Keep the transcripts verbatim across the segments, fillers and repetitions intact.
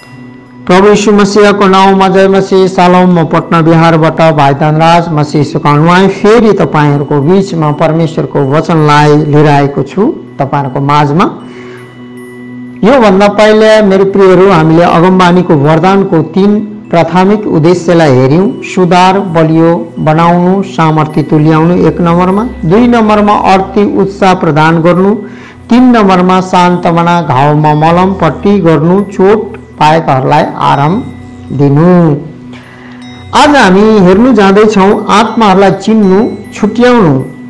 प्रभु यीशु मसीह को नाम में जय मसीह। सालोम म पटना बिहारबाट भाइ धनराज मसीह सुकाउनुवाई फेरि तपाईहरुको बीचमा परमेश्वरको वचनलाई लिएर आएको छु तपाईहरुको माझमा। यो भन्दा पहिले मेरो प्रियहरू, हामीले अगमबानीको वरदानको तीन प्राथमिक उद्देश्यलाई हेर्यौं। सुधार, बलियो बनाउनु, सामर्थ्य तुल्याउनु एक नम्बरमा, दुई नम्बरमा अर्थी उत्साह प्रदान गर्नु, तीन नम्बरमा सान्तवना, घाउमा मलम पट्टी गर्नु, चोट पाएकाहरूलाई आराम दिनु। आज हामी हेर्नु जाँदैछौँ आत्माहरूलाई चिन्नु, छुट्याउनु।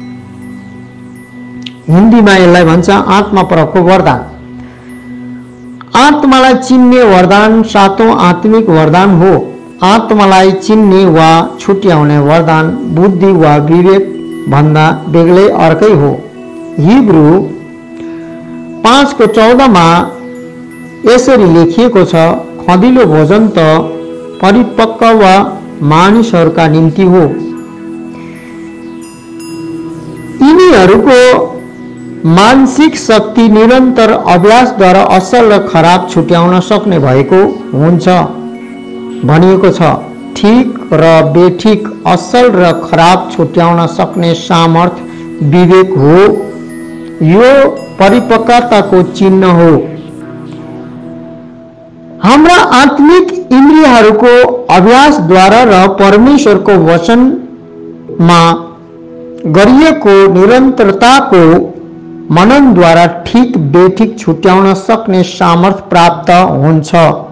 हिन्दीमा यसलाई भन्छ आत्मा परको वरदान। आत्मालाई चिन्ने वरदान सातौं आत्मिक वरदान हो। आत्मालाई चिन्ने वा छुट्याउने वरदान बुद्धि वा विवेक भन्दा बेग्लै अर्कै हो। हिब्रू पाँच को चौदह मा यसरी लेखिएको छ, खदिलो भोजन त परिपक्व वा मानिसहरूका निम्ति हो, यिनीहरूको मानसिक शक्ति निरन्तर अभ्यासद्वारा असल र खराब छुट्याउन सक्ने भएको हुन्छ भनिएको छ। ठीक र बेठिक, असल र खराब छुट्याउन सक्ने सामर्थ्य विवेक हो। यो परिपक्वताको चिन्ह हो। हाम्रा आत्मिक इन्द्रियहरूको अभ्यासद्वारा र परमेश्वरको वचनमा गरिएको निरन्तरताको मननद्वारा ठीक बेठिक छुट्याउन सक्ने सामर्थ्य प्राप्त हुन्छ।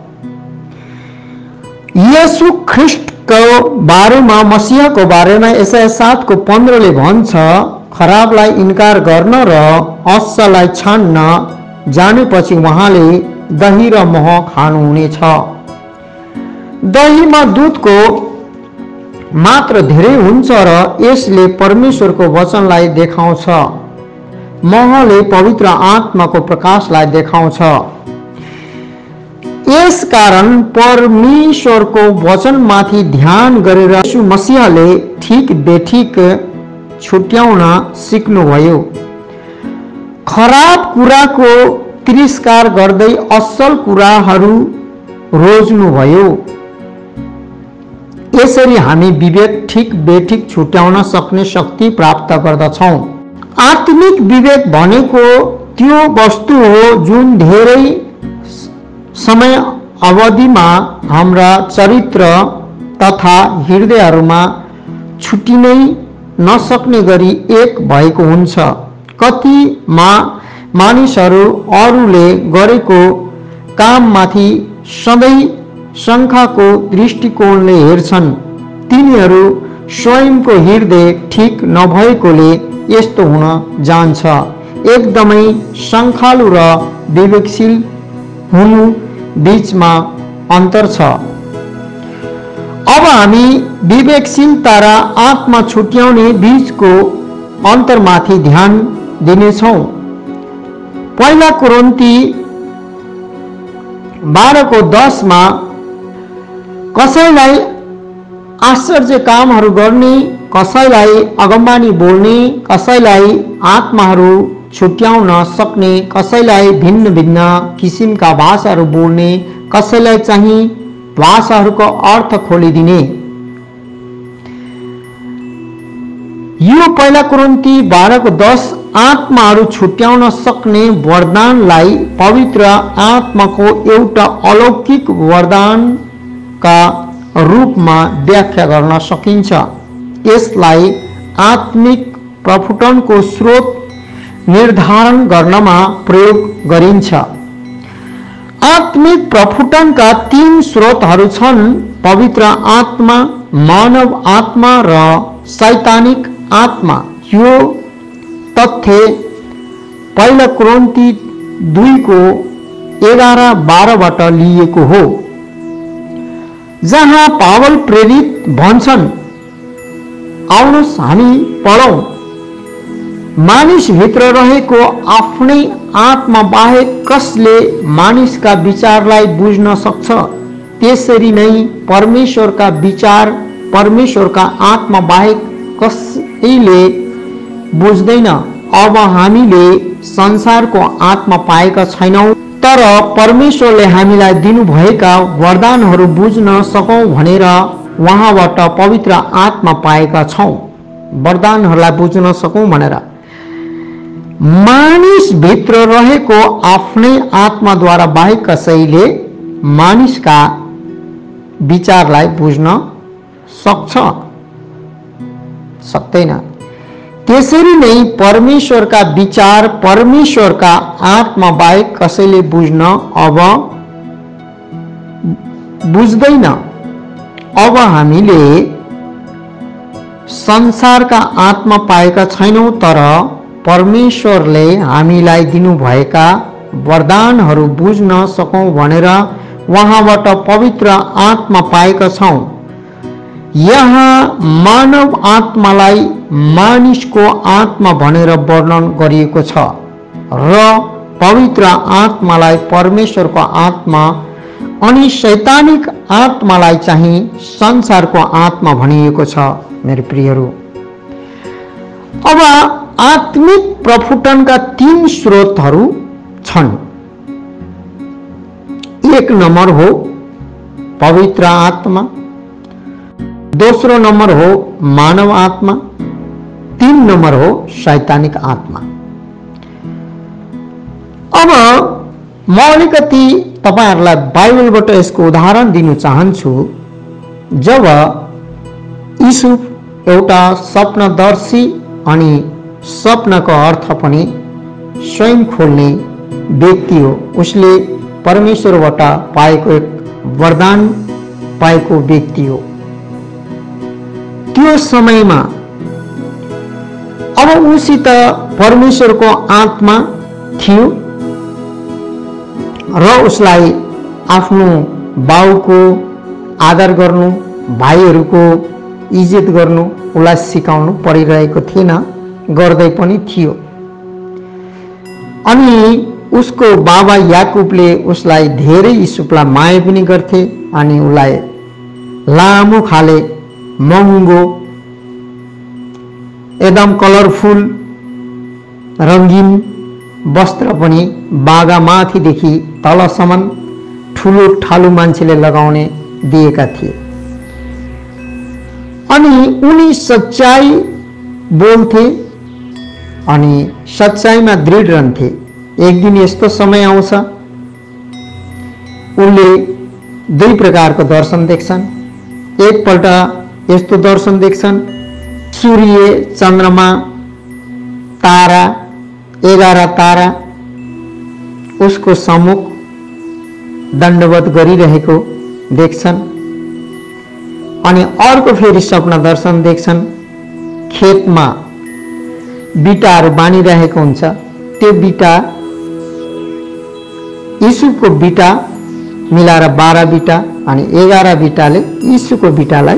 येशू ख्रिस्टको बारेमा, मसीहको बारेमा यसाया सात को पंद्रह ले भन्छ, खराबलाई इन्कार गर्न र असललाई छान्न जानेपछि उहाँले दही र मह खानुहुनेछ। दहीमा दूधको मात्र धेरै हुन्छ र यसले परमेश्वरको वचनलाई देखाउँछ। महले पवित्र आत्माको प्रकाशलाई देखाउँछ। यसकारण परमेश्वरको वचनमाथि ध्यान गरेर यीशु मसीहले ठीक बेठिक छुट्याउन सिक्नुभयो। खराब कुराको तिरस्कार गर्दै असल कुराहरू रोज्नुभयो। यसरी हामी विवेक ठीक बेठिक छुट्याउन सक्ने शक्ति प्राप्त गर्दछौं। आत्मिक विवेक भनेको त्यो वस्तु हो जुन धेरै समय अवधिमा हाम्रा चरित्र तथा हृदयहरूमा छुटिनै नसक्ने गरी एक भएको हुन्छ। कति मा मानिसहरू अरूले गरेको काममाथि सधैँ शङ्काको दृष्टिकोणले हेर्छन्। तिनीहरू स्वयंको हृदय ठीक नभएकोले यस्तो हुन जान्छ। एकदमै शङ्कालु र विवेकशील हुनु बीचमा अन्तर छ। अब हामी विवेकशीलता र आत्मा छुट्याउने बीचको अन्तरमाथि ध्यान दिनेछौँ। पहिला कोरिन्थी बाह्र को दस मा कसैलाई आश्चर्य कामहरू गर्ने, कसैलाई अगमबानी बोल्ने, कसैलाई आत्माहरू छुट्याउन सक्ने, कसैलाई भिन्न भिन्न किसिमका भाषाहरू बोल्ने, कसैलाई चाहिँ भाषाहरूको अर्थ खोलिदिने। यो पहिला कोरिन्थी बाह्र को दस आत्माहरू छुट्याउन सक्ने वरदानलाई पवित्र आत्माको एउटा अलौकिक वरदानका रूपमा व्याख्या गर्न सकिन्छ। यसलाई आत्मिक प्रफुटनको स्रोत निर्धारण गर्नमा प्रयोग गरिन्छ। आत्मिक प्रफुटनका तीन स्रोतहरू छन्, पवित्र आत्मा, मानव आत्मा र शैतानिक आत्मा। यो तथ्य पहिला कोरिन्थी दुई को एघार बाह्रबाट लिएको हो, जहाँ पावल प्रेरित भन्छन्, आउनुहोस् हामी पढौं, मानिसभित्र रहेको आफ्नै आत्मा बाहेक कसले मानिसका विचारलाई बुझ्न सक्छ? त्यसरी नै परमेश्वरका विचार परमेश्वरका आत्मा बाहेक कसैले बुझ्दैन। अब हामीले संसारको आत्मा पाएका छैनौं, तर परमेश्वरले हामीलाई दिनुभएका वरदानहरू बुझ्न सकौं भनेर उहाँबाट पवित्र आत्मा पाएका छौं। वरदानहरूलाई बुझ्न सकौं भनेर मानिस भित्र रहेको आफ्नै आत्माद्वारा बाहेक कसैले मानिसका विचारलाई बुझ्न सक्छ सक्दैन। त्यसरी नै परमेश्वरका विचार परमेश्वरका आत्मा बाहेक कसैले बुझ्न अब बुझ्दैन। अब हामीले संसारका आत्मा पाएका छैनौं, तर परमेश्वरले हामीलाई दिनुभएका वरदानहरू बुझ्न सकौं भनेर उहाँबाट पवित्र आत्मा पाएका छौं। यहाँ मानव आत्मालाई मानिसको आत्मा भनेर वर्णन गरिएको छ र पवित्र आत्मालाई परमेश्वरको आत्मा अनि शैतानिक आत्मालाई चाहिँ संसारको आत्मा भनिएको छ। मेरो प्रियहरू, अब आत्मिक प्रफुटनका तीन स्रोतहरू छन्। एक नंबर हो पवित्र आत्मा, दोस्रो नंबर हो मानव आत्मा, तीन नंबर हो शैतानिक आत्मा। अब म अलिकति तपाईहरुलाई बाइबलबाट यसको उदाहरण दिन चाहन्छु। जब युसुफ एउटा स्वप्नदर्शी अनि स्वप्नको अर्थ पनि स्वयं खोल्ने व्यक्ति हो, उसले परमेश्वरबाट पाएको एक वरदान पाएको व्यक्ति हो। त्यो समयमा अब उसित परमेश्वरको आत्मा थियो र उसलाई आफ्नो बाउको आदर गर्नु, भाइहरूको इज्जत गर्नु उसलाई सिकाउनु परिरहेको थिएन, गर्दै पनि थियो। अनि उसको बाबा याकुबले उसलाई धेरै युसुफलाई माया पनि गर्थे अनि उसलाई लामो खाले महँगो एकदम कलरफुल रंगीन वस्त्र पनि बागा माथिदेखि तलसम्म ठुलो ठालु मान्छेले लगाउने दिएका थिए। अनि उनी सच्चाई बोल्थे अनि सच्चाईमा दृढ रहन्थे। एक दिन यस्तो समय आउँछ उनले दुई प्रकारको दर्शन देख्छन्। एकपल्ट यस्तो दर्शन देख्छन्, सूर्य चन्द्रमा तारा एघार तारा उसको सम्मुख दण्डवत गरिरहेको देख्छन्। अनि अर्को फेरि सपना दर्शन देख्छन्, खेतमा बिटाहरू बानिरहेको हुन्छ, त्यो बिटा युसुफको बिटा मिलाएर बाह्र बिटा अनि एघार बिटाले यीशुको बिटालाई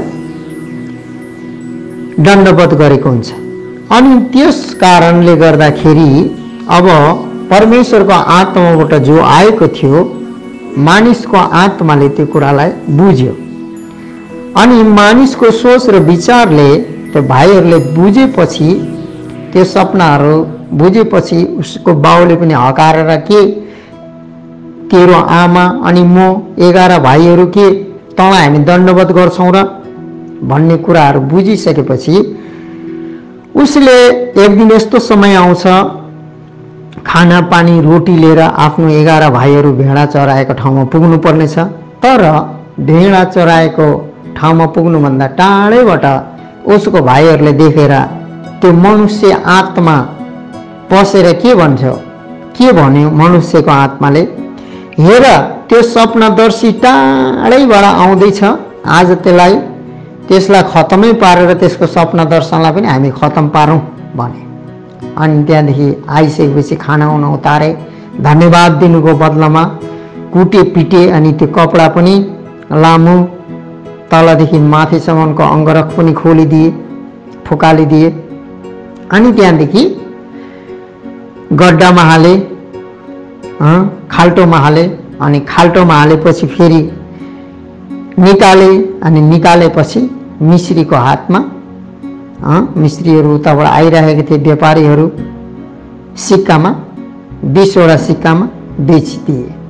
दण्डवत गरेको हुन्छ। अनि त्यस कारणले गर्दाखेरि अब परमेश्वरको आत्माबाट जो आएको थियो मानिसको आत्माले त्यो कुरालाई बुझ्यो। अनि मानिसको सोच र विचारले त्यो भाइहरूले बुझेपछि, त्यो सपनाहरू बुझेपछि उसको बाउले पनि हकारेर के तेरो आमा अनि म एघार भाइहरू के तँलाई हामी दण्डवत गर्छौं र भन्ने कुराहरू बुझिसकेपछि उसले एक दिन यस्तो समय आउँछ खाना पानी रोटी लिएर आफ्नो एघार भाइहरू भेडा चराएको ठाउँमा पुग्नु पर्नेछ। तर भेडा चराएको ठाउँमा पुग्नुभन्दा टाढैबाट उसको भाइहरूले देखेर त्यो मनुष्य आत्मा पसेर के भन्छ, के भन्यो मनुष्यको आत्माले, हेर त्यो स्वप्नदर्शी टाढैबाट आउँदैछ, आज त्यसलाई त्यसलाई खतमै पारेर त्यसको स्वप्न दर्शनलाई पनि हामी खतम पारौं भने। अनि त्यहाँदेखि आइसकेपछि खाना उना उतारे, धन्यवाद दिनुको बदलामा कुटे पिटे अनि त्यो कपडा पनि लामो तलदेखि माथिसम्मको अङ्गरख पनि खोलिदिए, फुकालिदिए। अनि त्यहाँदेखि गड्डामा हाले, खाल्टोमा हाले अनि खाल्टोमा हालेपछि फेरि निकाले अनि निकालेपछि मिश्रीको हातमा, मिश्रीहरू उताबाट आइरहेका थिए व्यापारीहरू, सिक्कामा बीसवटा सिक्कामा बेचिदिए।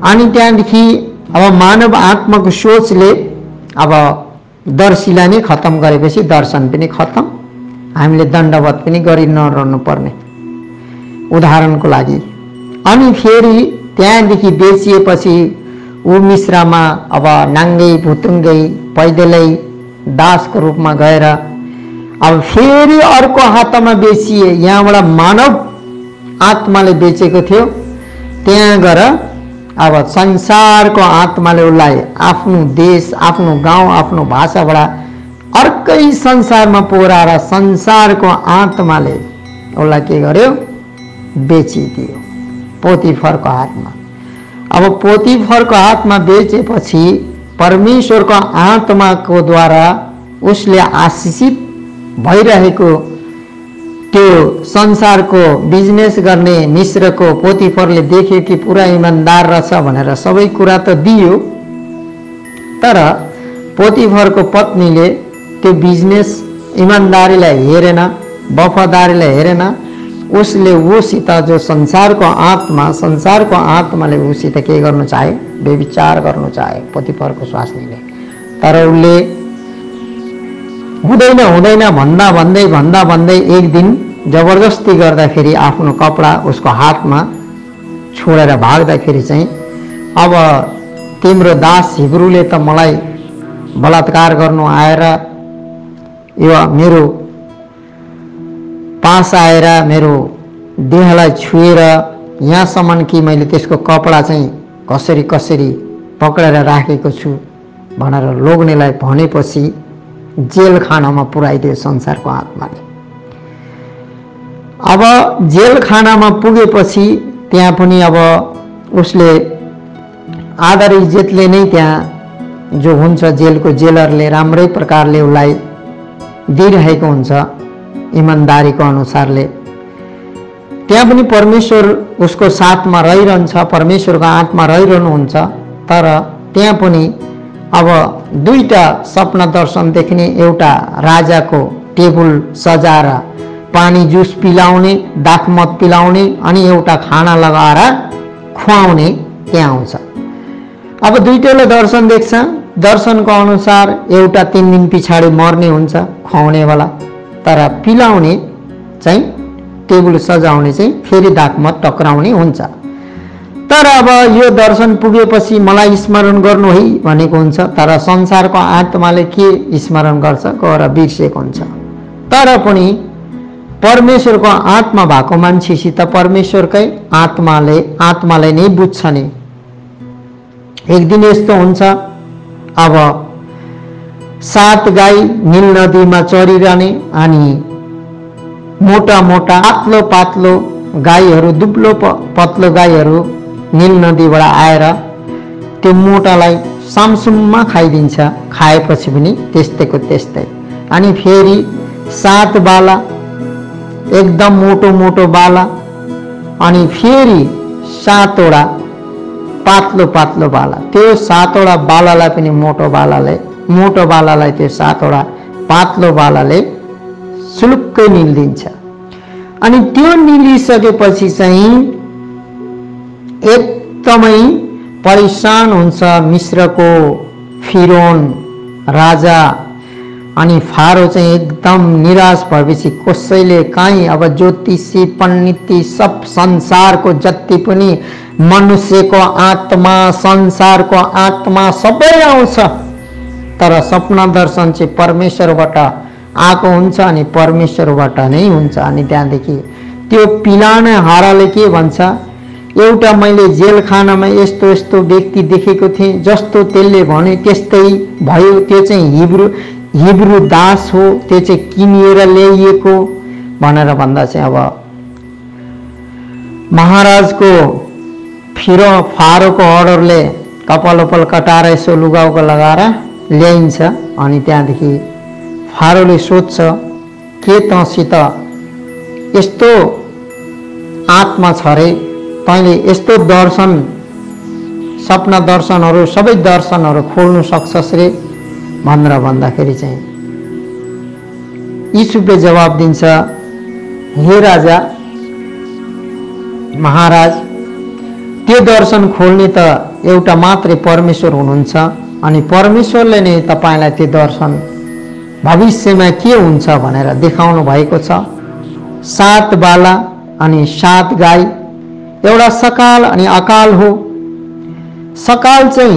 अनि त्यहाँदेखि अब मानव आत्माको सोचले अब दर्शीलाई नै खत्तम गरेपछि दर्शन पनि खत्तम, हामीले दण्डवत पनि गरि नरहनु पर्ने उदाहरणको लागि। अनि फेरि त्यहाँदेखि बेचिएपछि ऊ मिश्रमा अब नाङ्गै भुतुङ्गै पैदलै दासको रूपमा गएर अब फेरि अर्को हातमा बेचिए। यहाँबाट मानव आत्माले बेचेको थियो, त्यहाँ गएर अब संसारको आत्माले उसलाई आफ्नो देश, आफ्नो गाउँ, आफ्नो भाषाबाट अर्कै संसारमा पुर्याएर संसारको आत्माले उसलाई के गर्यो? बेचिदियो पोतिफरको हातमा। अब पोतिफरको हातमा बेचेपछि परमेश्वरको आत्माको द्वारा उसले आशिषित भइरहेको त्यो संसारको बिजनेस गर्ने मिश्रको पोतिफरले देख्यो कि पुरा इमान्दार रहेछ भनेर सबै कुरा त दियो, तर पोतिफरको पत्नीले त्यो बिजनेस इमान्दारीलाई हेरेन, वफादारीलाई हेरेन। उसले ऊसित जो संसारको आत्मा संसारको आत्माले ऊसित के गर्नु चाहे? व्यभिचार गर्नु चाहे पोतिफरको स्वास्नीले। तर उसले हुँदैन हुँदैन भन्दा भन्दै भन्दा भन्दै एक दिन जबरजस्ती गर्दाखेरि आफ्नो कपडा उसको हातमा छोडेर भाग्दाखेरि चाहिँ अब तिम्रो दास हिब्रूले त मलाई बलात्कार गर्नु आएर यो मेरो पास आएर मेरो देहलाई छुएर यहाँसम्म कि मैले त्यसको कपडा चाहिँ कसरी कसरी पक्रेर राखेको छु भनेर लोग्नेलाई भनेपछि जेल खानामा पुर्याइदियो संसारको आत्माले। अब जेल खानामा पुगेपछि त्यहाँ पनि अब उसले आदर इज्जतले नै त्यहाँ जो हुन्छ जेलको जेलरले राम्रै प्रकारले उसलाई दिइरहेको हुन्छ इमान्दारीको अनुसारले। त्यहाँ पनि परमेश्वर उसको साथमा रहिरहन्छ, परमेश्वरको आत्मा रहिरहनुहुन्छ। तर त्यहाँ पनि अब दुईटा सपना दर्शन देख्ने, एउटा राजाको टेबल सजाएर पानी जुस पिलाउने, दाखमत पिलाउने अनि एउटा खाना लगाएर खुवाउने त्यहाँ आउँछ। अब दुईटैले दर्शन देख्छ। दर्शनको अनुसार एउटा तीन दिन पछाडि मर्ने हुन्छ खुवाउनेवाला, तर पिलाउने चाहिँ टेबल सजाउने चाहिँ फेरि दाखमत टक्राउने हुन्छ। तर अब यो दर्शन पुगेपछि मलाई स्मरण गर्नु है भनेको हुन्छ, तर संसारको आत्माले के स्मरण गर्छ? गएर बिर्सेको हुन्छ। तर पनि परमेश्वरको आत्मा भएको मान्छेसित परमेश्वरकै आत्माले आत्माले नै बुझ्छ नि। एक दिन यस्तो हुन्छ, अब सात गाई नील नदीमा चरिरहने अनि मोटा मोटा पातलो पातलो गाईहरू, दुब्लो पतलो गाईहरू नील नदीबाट आएर त्यो मोटालाई सामसुममा खाइदिन्छ। खाएपछि पनि त्यस्तैको त्यस्तै। अनि फेरि सात बाला, एकदम मोटो मोटो बाला, अनि फेरि सातवटा पातलो पातलो बाला। त्यो सातवटा बालालाई पनि मोटो बालाले मोटो बालालाई त्यो सातवटा पातलो बालाले सुलुक्कै निल्दिन्छ। अनि त्यो निलिसकेपछि चाहिँ एकदमै परेशान हुन्छ मिश्रको फिरौन राजा। अनि फारो चाहिँ एकदम निराश भएपछि कसैले काहीँ अब ज्योतिषी पण्डिती सब संसारको जति पनि मनुष्यको आत्मा संसारको आत्मा सबै आउँछ, तर सपना दर्शन चाहिँ परमेश्वरबाट आएको हुन्छ अनि परमेश्वरबाट नै हुन्छ। अनि त्यहाँदेखि त्यो पिलाने हाराले के भन्छ? एउटा मैले जेल खानामा यस्तो यस्तो व्यक्ति देखेको थिएँ, जस्तो त्यसले भने त्यस्तै भयो। त्यो चाहिँ हिब्रू हिब्रू दास हो, त्यो चाहिँ किनिएर ल्याइएको भनेर भन्दा चाहिँ अब महाराजको फिरो फारोको अर्डरले कपाल उपल कटाएर यसो लुगाउको लगाएर ल्याइन्छ। अनि त्यहाँदेखि फारोले सोध्छ, के तँसित यस्तो आत्मा छ रे, तैँले यस्तो दर्शन सपना दर्शनहरू सबै दर्शनहरू खोल्नु सक्छस् रे भनेर भन्दाखेरि चाहिँ युसुफले जवाब दिन्छ, हे राजा महाराज, त्यो दर्शन खोल्ने त एउटा मात्रै परमेश्वर हुनुहुन्छ अनि परमेश्वरले नै तपाईलाई त्यो दर्शन भविष्यमा के हुन्छ भनेर देखाउनु भएको छ। सात बाला अनि सात गाई, एउटा सकाल अनि अकाल हो। सकाल चाहिँ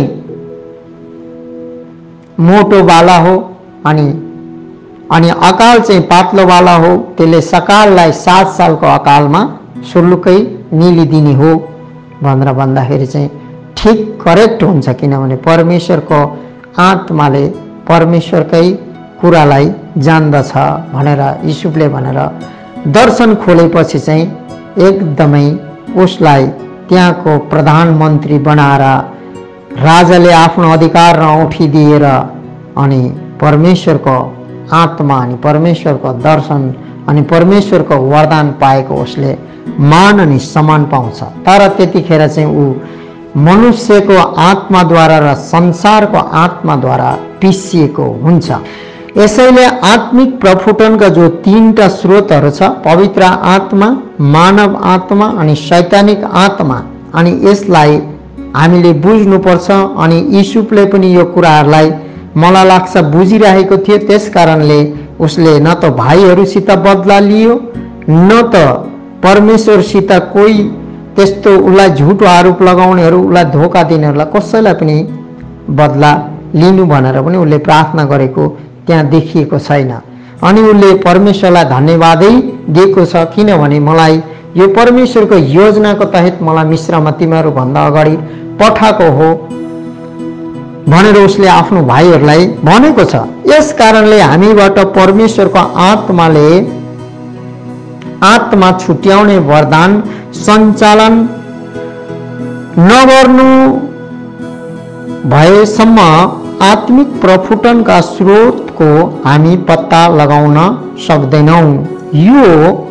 मोटो बाला हो अनि अनि अकाल चाहिँ पातलो बाला हो। त्यसले सकाललाई सात सालको अकालमा सुर्लुकै निलिदिने हो भनेर भन्दाखेरि चाहिँ ठिक करेक्ट हुन्छ, किनभने परमेश्वरको आत्माले परमेश्वरकै कुरालाई जान्दछ भनेर युसुफले भनेर दर्शन खोलेपछि चाहिँ एकदमै उसलाई त्यहाँको प्रधानमन्त्री बनाएर राजाले आफ्नो अधिकार औँठी दिएर अनि परमेश्वरको आत्मा अनि परमेश्वरको दर्शन अनि परमेश्वरको वरदान पाएको उसले मान अनि सम्मान पाउँछ। तर त्यतिखेर चाहिँ ऊ मनुष्यको आत्माद्वारा र संसारको आत्माद्वारा पिसिएको हुन्छ। यसैले आत्मिक प्रफुटनका जो तीनटा स्रोतहरू छ, पवित्र आत्मा, मानव आत्मा अनि शैतानिक आत्मा, अनि यसलाई हामीले बुझ्नुपर्छ। अनि युसुफले पनि यो कुराहरूलाई मलाई लाग्छ बुझिरहेको थियो, त्यसकारणले उसले न त भाइहरूसित बदला लियो न त परमेश्वरसित कोही त्यस्तो उसलाई झुटो आरोप लगाउनेहरू, उसलाई धोका दिनेहरूलाई कसैलाई पनि बदला लिनु भनेर पनि उसले प्रार्थना गरेको त्यहाँ देखिएको छैन। अनि उसले परमेश्वरलाई धन्यवादै दिएको छ, किनभने मलाई यो परमेश्वरको योजनाको तहत मलाई मिश्रमा तिमीहरूभन्दा अगाडि पठाएको हो भनेर उसले आफ्नो भाइहरूलाई भनेको छ। यस कारणले हामीबाट परमेश्वरको आत्माले आत्मा छुट्याउने वरदान सञ्चालन नगर्नु भएसम्म आत्मिक प्रफुटनका स्रोतको हामी पत्ता लगाउन सक्दैनौँ। यो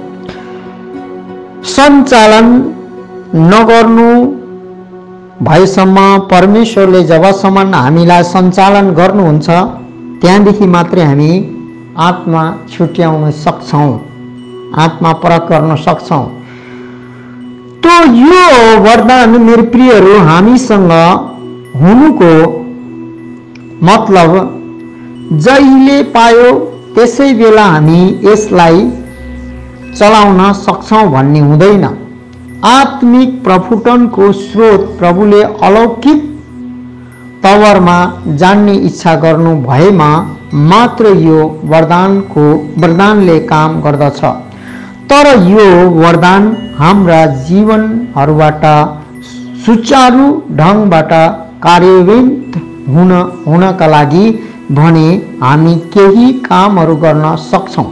सञ्चालन नगर्नु भएसम्म परमेश्वरले जबसम्म हामीलाई सञ्चालन गर्नुहुन्छ त्यहाँदेखि मात्रै हामी आत्मा छुट्याउन सक्छौँ, आत्मा प्रयोग गर्न सक्छौँ। तो यो वरदान मेरो प्रियहरू हामीसँग हुनुको मतलब जहिले पायो त्यसै बेला हामी यसलाई चलाउन सक्छौँ भन्ने हुँदैन। आत्मिक प्रफुटनको स्रोत प्रभुले अलौकिक तवरमा जान्ने इच्छा गर्नु भएमा मात्र यो वरदानको वरदानले काम गर्दछ। तर यो वरदान हाम्रा जीवनहरूबाट सुचारू ढङ्गबाट कार्यान्वित हुन हुनका लागि भने हामी केही कामहरू गर्न सक्छौँ।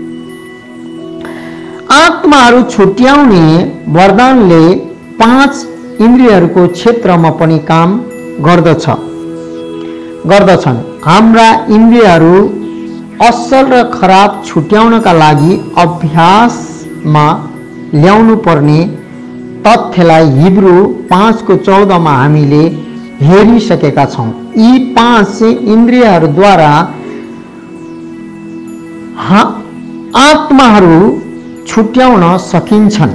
आत्माहरू छुट्याउने वरदानले पाँच इन्द्रियहरूको क्षेत्रमा पनि काम गर्दछ गर्दछन्। हाम्रा इन्द्रियहरू असल र खराब छुट्याउनका लागि अभ्यासमा ल्याउनु पर्ने तथ्यलाई हिब्रू पाँचको चौधमा हामीले हेरिसकेका छौँ। यी पाँच इन्द्रियहरूद्वारा आत्माहरू छुट्याउन सकिन्छन्।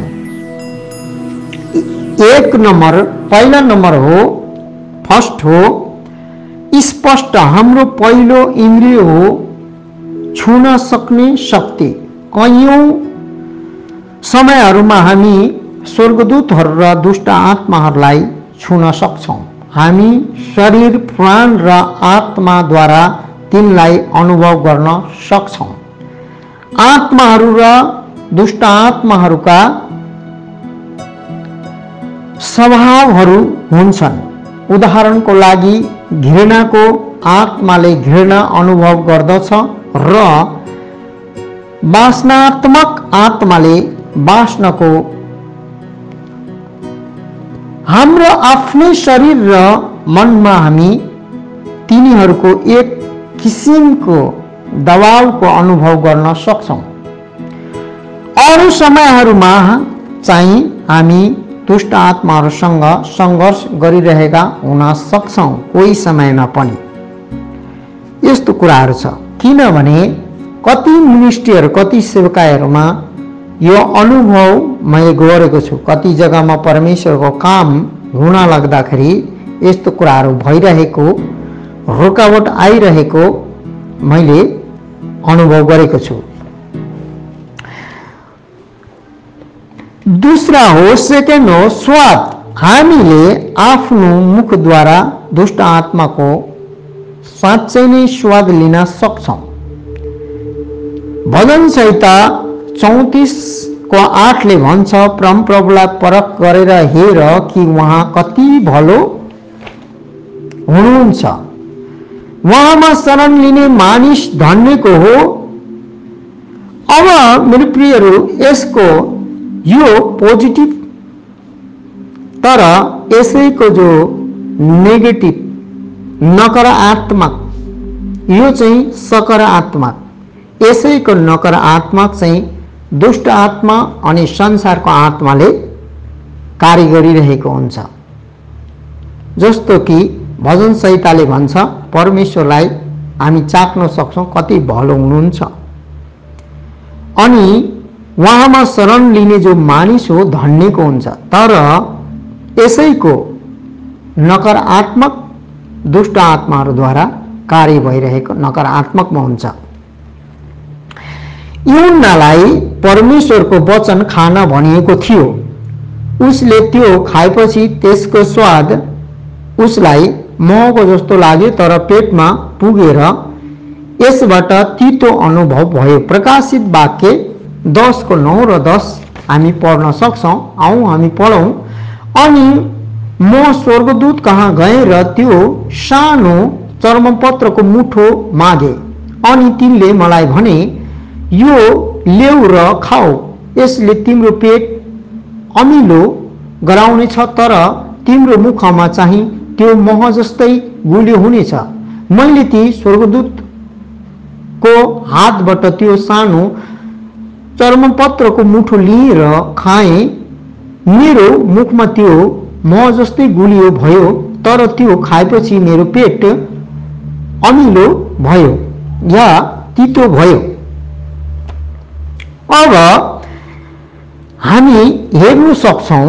एक नम्बर पहिला नम्बर हो फर्स्ट हो स्पष्ट। हाम्रो पहिलो इन्द्रिय हो छुन सक्ने शक्ति। कयौं समयहरूमा हामी स्वर्गदूतहरू र दुष्ट आत्माहरूलाई छुन सक्छौँ। हामी शरीर, प्राण र आत्माद्वारा तिनलाई अनुभव गर्न सक्छौँ। आत्माहरू र दुष्ट आत्माहरूका स्वभावहरू हुन्छन्। उदाहरणको लागि घृणाको आत्माले घृणा अनुभव गर्दछ र वासनात्मक आत्माले वासनाको। हाम्रो आफ्नै शरीर र मनमा हामी तिनीहरूको एक किसिमको दबावको अनुभव गर्न सक्छौँ। अरू समयहरूमा चाहिँ हामी दुष्ट आत्माहरूसँग सङ्घर्ष गरिरहेका हुन सक्छौँ। कोही समयमा पनि यस्तो कुराहरू छ, किनभने कति मिनिस्ट्रीहरू कति सेवकाईहरूमा यो अनुभव मैले गरेको छु। कति जग्गामा परमेश्वरको काम हुन लाग्दाखेरि यस्तो कुराहरू भइरहेको, रोकावट आइरहेको मैले अनुभव गरेको छु। दूसरा हो, सेकेन्ड हो स्वाद। हामीले आफ्नो मुखद्वारा दुष्ट आत्माको साँच्चै नै स्वाद लिन सक्छौं। भजन संहिता चौतीस को आठ ले भन्छ, परमप्रभुलाई परख गरेर हेर कि उहाँ कति भलो हुनुहुन्छ, उहाँमा शरण लिने मानिस धन्यको हो। अब मेरो प्रियहरू, यसको यो पोजिटिभ तर यसैको जो नेगेटिभ नकारात्मक, यो चाहिँ सकारात्मक, यसैको नकारात्मक चाहिँ दुष्ट आत्मा अनि संसारको आत्माले कार्य गरिरहेको हुन्छ। जस्तो कि भजन संहिताले भन्छ, परमेश्वरलाई हामी चाख्न सक्छौं कति भलो हुनुहुन्छ, अनि उहाँमा शरण लिने जो मानिस हो धन्यको हुन्छ। तर यसैको नकारात्मक दुष्ट आत्माहरूद्वारा कार्य भइरहेको नकारात्मकमा हुन्छ। यूहन्नालाई परमेश्वरको वचन खान भनिएको थियो। उसले त्यो खाएपछि त्यसको स्वाद उसलाई महको जस्तो लाग्यो, तर पेटमा पुगेर यसबाट तीतो अनुभव भयो। प्रकाशित वाक्य दस को नौ र दस हामी पढ्न सक्छौं। आऊ हामी पढौं। अनि म स्वर्गदूत कहाँ गए र त्यो सानो चर्मपत्रको मुठो मागे, अनि तिनले मलाई भने, यो ल्याऊ र खाऊ, यसले तिम्रो पेट अमिलो गराउनेछ, तर तिम्रो मुखमा चाहिँ त्यो मह जस्तै गुलियो हुनेछ। मैले ती स्वर्गदूतको हातबाट त्यो सानो चर्मपत्रको मुठो लिएर खाएँ। मेरो मुखमा त्यो मह जस्तै गुलियो भयो, तर त्यो खाएपछि मेरो पेट अमिलो भयो या तीतो भयो। अब हामी हेर्न सक्छौं,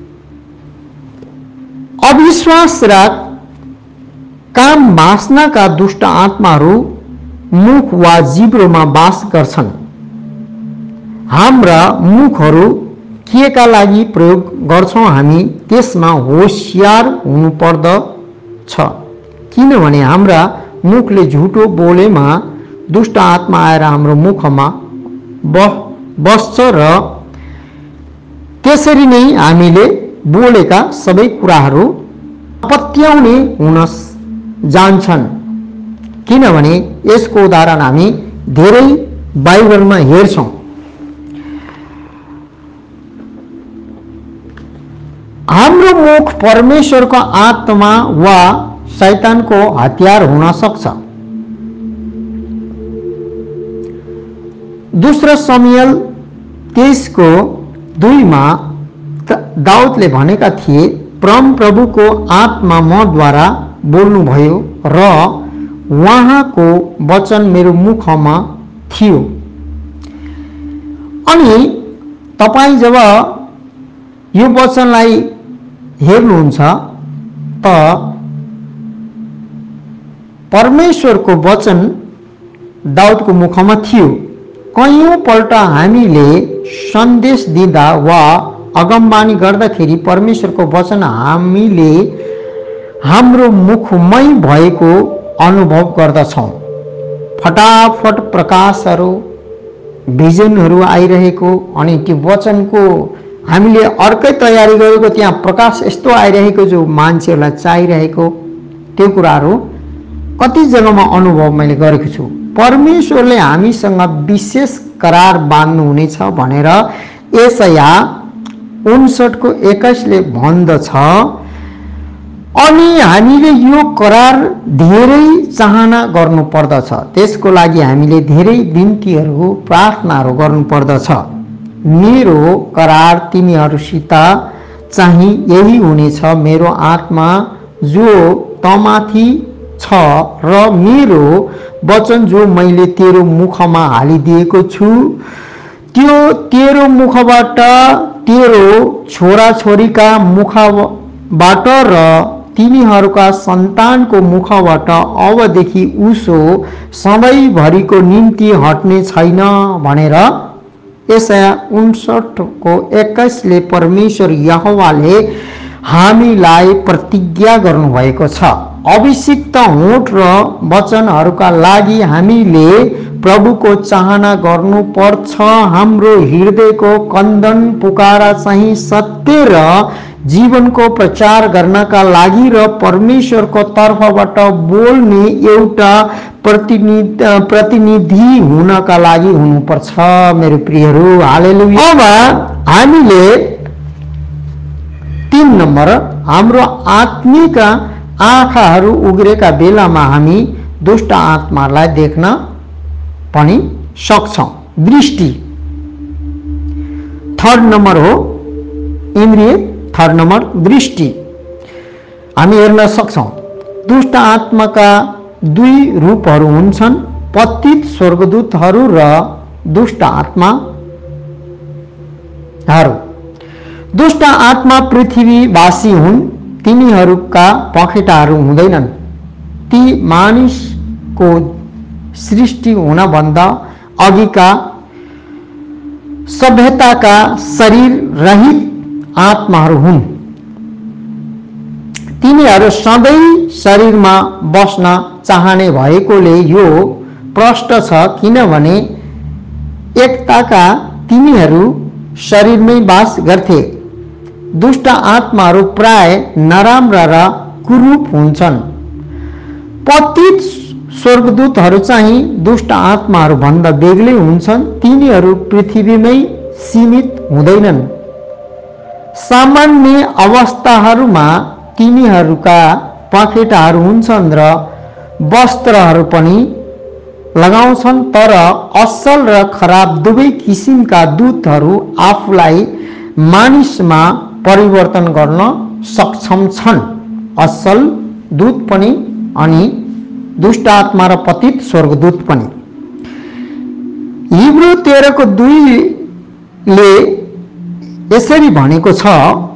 अविश्वास र काम वासनाका दुष्ट आत्माहरू मुख वा जिब्रोमा वास गर्छन्। हाम्रा मुखहरू केका लागि प्रयोग गर्छौं, हामी त्यसमा होशियार हुनुपर्दछ, किनभने हाम्रा मुखले झुटो बोलेमा दुष्ट आत्मा आएर हाम्रो मुखमा बस्छ र त्यसरी नै हामीले बोलेका सबै कुराहरू पत्याउने हुन जान्छन्। किनभने यसको उदाहरण हामी धेरै बाइबलमा हेर्छौं। हाम्रो मुख परमेश्वरको आत्मा वा शैतानको हतियार हुन सक्छ। दूसरा शमूएल तेईस को दुई मा दाउदले भनेका थिए, परम प्रभुको आत्मा मद्वारा बोल्नुभयो र उहाँको वचन मेरो मुखमा थियो। अनि तपाई जब यो वचनलाई हेर्नुहुन्छ त परमेश्वरको वचन दाउदको मुखमा थियो। कयौं पल्ट हामीले सन्देश दिँदा वा अगमबानी गर्दाखेरि परमेश्वरको वचन हामीले हाम्रो मुखमै भएको अनुभव गर्दछौं। फटाफट प्रकाशहरू, भिजनहरू आइरहेको, अनि त्यो वचनको हामीले अर्कै तयारी गरेको त्यहाँ प्रकाश यस्तो आइरहेको जो मान्छेहरूलाई चाहिरहेको, त्यो कुराहरू कति जग्गामा अनुभव मैले गरेको छु। परमेश्वरले हामीसँग विशेष करार बाँध्नु हुनेछ भनेर यशाया उनसठ को इक्कीस ले भन्दछ। अनि हामीले यो करार धेरै चाहना गर्नु पर्दछ। त्यसको लागि हामीले धेरै बिन्तीहरू, प्रार्थनाहरू गर्नु पर्दछ। मेरो करार तिमीहरूसित चाहिँ यही हुनेछ, मेरो आत्मा जो तमाथि छ र मेरो वचन जो मैले तेरो मुखमा हालिदिएको छु, त्यो तेरो मुखबाट, तेरो छोरा छोरीका मुखबाट र तिनीहरूका सन्तानको मुखबाट अबदेखि उसो सधैँभरिको निम्ति हट्ने छैन भनेर यशाया उनसठ को एक्काइसले परमेश्वर यहोवाले हामीलाई प्रतिज्ञा गर्नुभएको छ। अभिषिक्त होठ र वचनहरूका लागि हामीले प्रभुको चाहना गर्नुपर्छ। हाम्रो हृदयको कन्दन पुकारा चाहिँ सत्य र जीवनको प्रचार गर्नका लागि र परमेश्वरको तर्फबाट बोल्ने एउटा प्रतिनिधि प्रतिनिधि हुनका लागि हुनुपर्छ। मेरो प्रियहरू, हालेलुया। अब हामीले तीन नम्बर, हाम्रो आत्मिक आँखाहरू उग्रेका बेलामा हामी दुष्ट आत्मालाई देख्न पनि सक्छौं। दृष्टि थर्ड नम्बर हो, इन्द्रिय थर्ड नम्बर दृष्टि, हामी हेर्न सक्छौं। दुष्ट आत्माका दुई रूपहरू हुन्छन्, पतित स्वर्गदूतहरू र दुष्ट आत्माहरू। दुष्ट आत्मा पृथ्वीवासी हुन्, तिनीहरूका पखेटाहरू हुँदैनन्। ती मानिसको सृष्टि हुनभन्दा अघिका सभ्यताका शरीर रहित आत्माहरू हुन्। तिनीहरू सधैँ शरीरमा बस्न चाहने भएकोले यो प्रष्ट छ, किनभने एकताका तिनीहरू शरीरमै बास गर्थे। दुष्ट आत्माहरू प्राय नराम्रा र कुरूप हुन्छन्। पतित स्वर्गदूतहरू चाहिँ दुष्ट आत्माहरू भन्दा बेग्लै हुन्छन्। तिनीहरू पृथ्वीमै सीमित हुँदैनन्। सामान्य अवस्थाहरूमा तिनीहरूका पखेटाहरू हुन्छन् र वस्त्रहरू पनि लगाउँछन्, तर असल र खराब दुवै किसिमका दूतहरू आफूलाई मानिसमा परिवर्तन गर्न सक्षम छन्। असल दूत पनि अनि दुष्ट आत्मा र पतित स्वर्गदूत पनि। हिब्रू तेह्र को दुईले यसरी भनेको छ,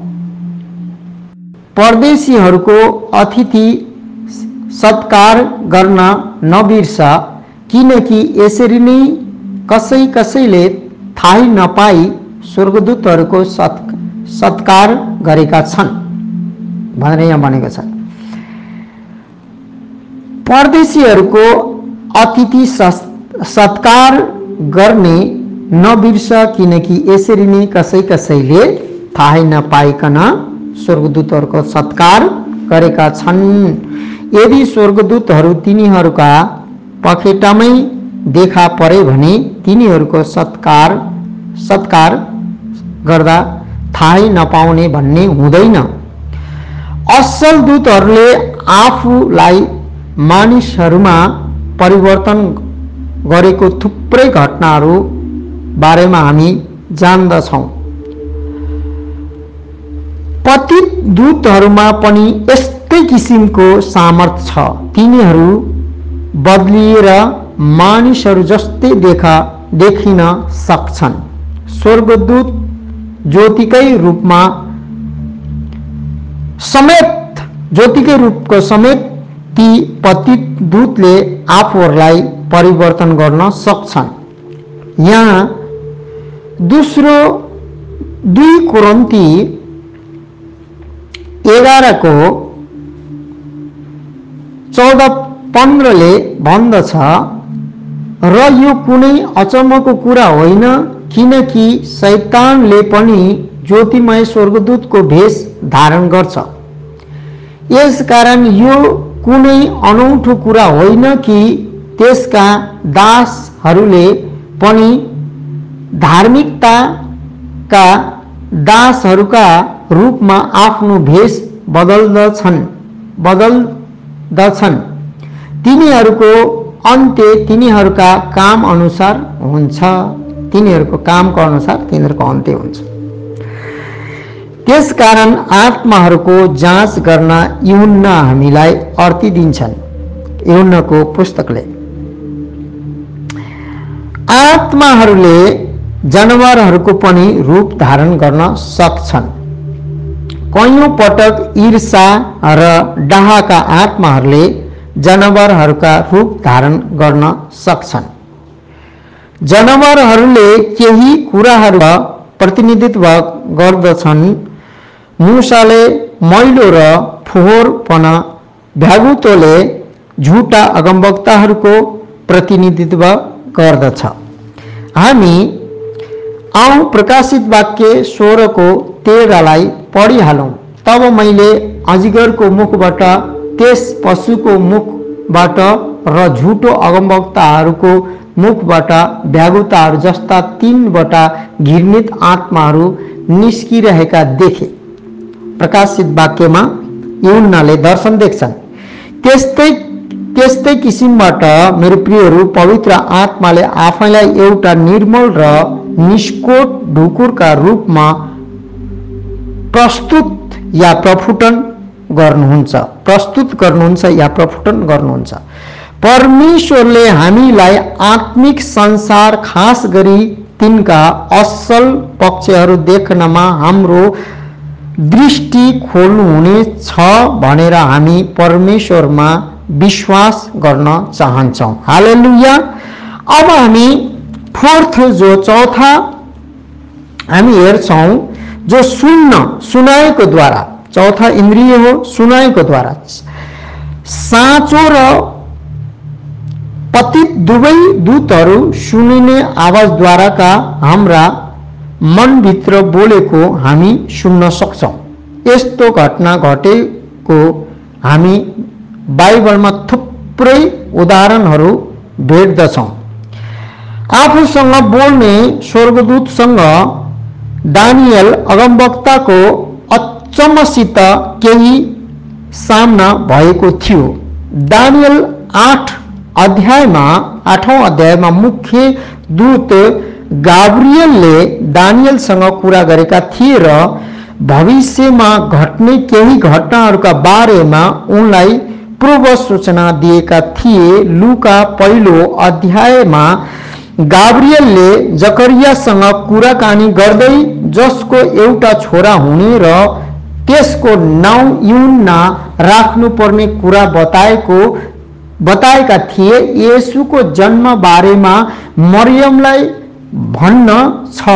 परदेशीहरूको अतिथि सत्कार गर्न नबिर्स, किनकि यसरी नै कसै कसैले थाहै नपाई स्वर्गदूतहरूको सत् सत्कार गरेका छन् भनेर यहाँ भनेको छ। परदेशीहरूको अतिथि सत्कार गर्ने नबिर्स, किनकि यसरी नै कसै कसैले थाहै नपाइकन स्वर्गदूतहरूको सत्कार गरेका छन्। यदि स्वर्गदूतहरू तिनीहरूका पखेटामै देखा परे भने तिनीहरूको सत्कार सत्कार गर्दा थाहै नपाउने भन्ने हुँदैन। असल दूतहरूले आफूलाई मानिसहरूमा परिवर्तन गरेको थुप्रै घटनाहरू बारेमा हामी जान्दछौँ। पतित दूतहरूमा पनि यस्तै किसिमको सामर्थ्य छ। तिनीहरू बदलिएर मानिसहरू जस्तै देखा देखिन सक्छन्। स्वर्गदूत ज्योतिकै रूपमा समेत ज्योतिकै रूपको समेत ती पतित दूतले आफूहरूलाई परिवर्तन गर्न सक्छन्। यहाँ दोस्रो दुई कोरिन्थी एघार को चौध पन्ध्रले भन्दछ, र यो कुनै अचम्मको कुरा होइन, किनकि शैतानले पनि ज्योतिमय स्वर्गदूतको भेष धारण गर्छ। यसकारण यो कुनै अनौठो कुरा होइन कि त्यसका दासहरूले पनि धार्मिकताका दासहरूका रूपमा आफ्नो भेष बदल्दछन् बदल्दछन् तिनीहरूको अन्त्य तिनीहरूका काम अनुसार हुन्छ। तिनीहरूको कामको अनुसार तिनीहरूको अन्त्य हुन्छ। त्यसकारण आत्माहरूको जाँच गर्न यूहन्ना हामीलाई अर्ती दिन्छन्। यूहन्नाको पुस्तकले आत्माहरूले जनावरहरूको पनि रूप धारण गर्न सक्छन्। कैयौं पटक ईर्षा र डाहाका आत्माहरूले जनावरहरूका रूप धारण गर्न सक्छन्। जनावरहरूले केही कुराहरूको प्रतिनिधित्व गर्दछन्। मूसाले मैलो र फोहोरपन, भ्यागुतोले झुटा अगमवक्ताहरूको प्रतिनिधित्व गर्दछ। हामी आउँ प्रकाशित वाक्य सोह्रको तेह्रलाई पढिहालौँ। तब मैले अजिगरको मुखबाट, त्यस पशुको मुखबाट र झुटो अगमवक्ताहरूको मुखबाट भ्यागुताहरू जस्ता तीनवटा घृणित आत्माहरू निस्किरहेका देखे। प्रकाशित वाक्यमा यूहन्नाले दर्शन देख्छन्। त्यस्तै त्यस्तै किसिमबाट मेरो प्रियहरू, पवित्र आत्माले आफैलाई एउटा निर्मल र निष्कोट ढुकुरका रूपमा प्रस्तुत या प्रफुटन गर्नुहुन्छ प्रस्तुत गर्नुहुन्छ या प्रफुटन गर्नुहुन्छ। परमेश्वरले हामीलाई आत्मिक संसार, खास गरी तिनका असल पक्षहरू देख्नमा हाम्रो दृष्टि खोल्नुहुनेछ भनेर हामी परमेश्वरमा विश्वास गर्न चाहन्छौँ। हालेलुया। अब हामी फोर्थ जो चौथा हामी हेर्छौँ, जो सुन्न सुनाएको द्वारा, चौथा इन्द्रिय हो सुनाएको द्वारा, साँचो र पतित दुवै दूतहरू सुनिने आवाजद्वाराका हाम्रा मनभित्र बोलेको हामी सुन्न सक्छौँ। यस्तो घटना घटेको हामी बाइबलमा थुप्रै उदाहरणहरू भेट्दछौँ। आफूसँग बोल्ने स्वर्गदूतसँग दानियल अगमवक्ताको अचम्मसित केही सामना भएको थियो। दानियल आठ अध्यायमा आठौं अध्यायमा मुख्य दूत गाब्रियलले दानियलसँग कुरा गरेका थिए र भविष्यमा घट्ने केही घटनाहरूका बारेमा उनलाई पूर्व सूचना दिएका थिए। लुका पहिलो अध्यायमा गाब्रियलले जकरियासँग कुराकानी गर्दै जसको एउटा छोरा हुने र त्यसको नाउँ यूहन्ना राख्नुपर्ने कुरा बताएको बताएका थिए। येशूको जन्म बारेमा मरियमलाई भन्न छ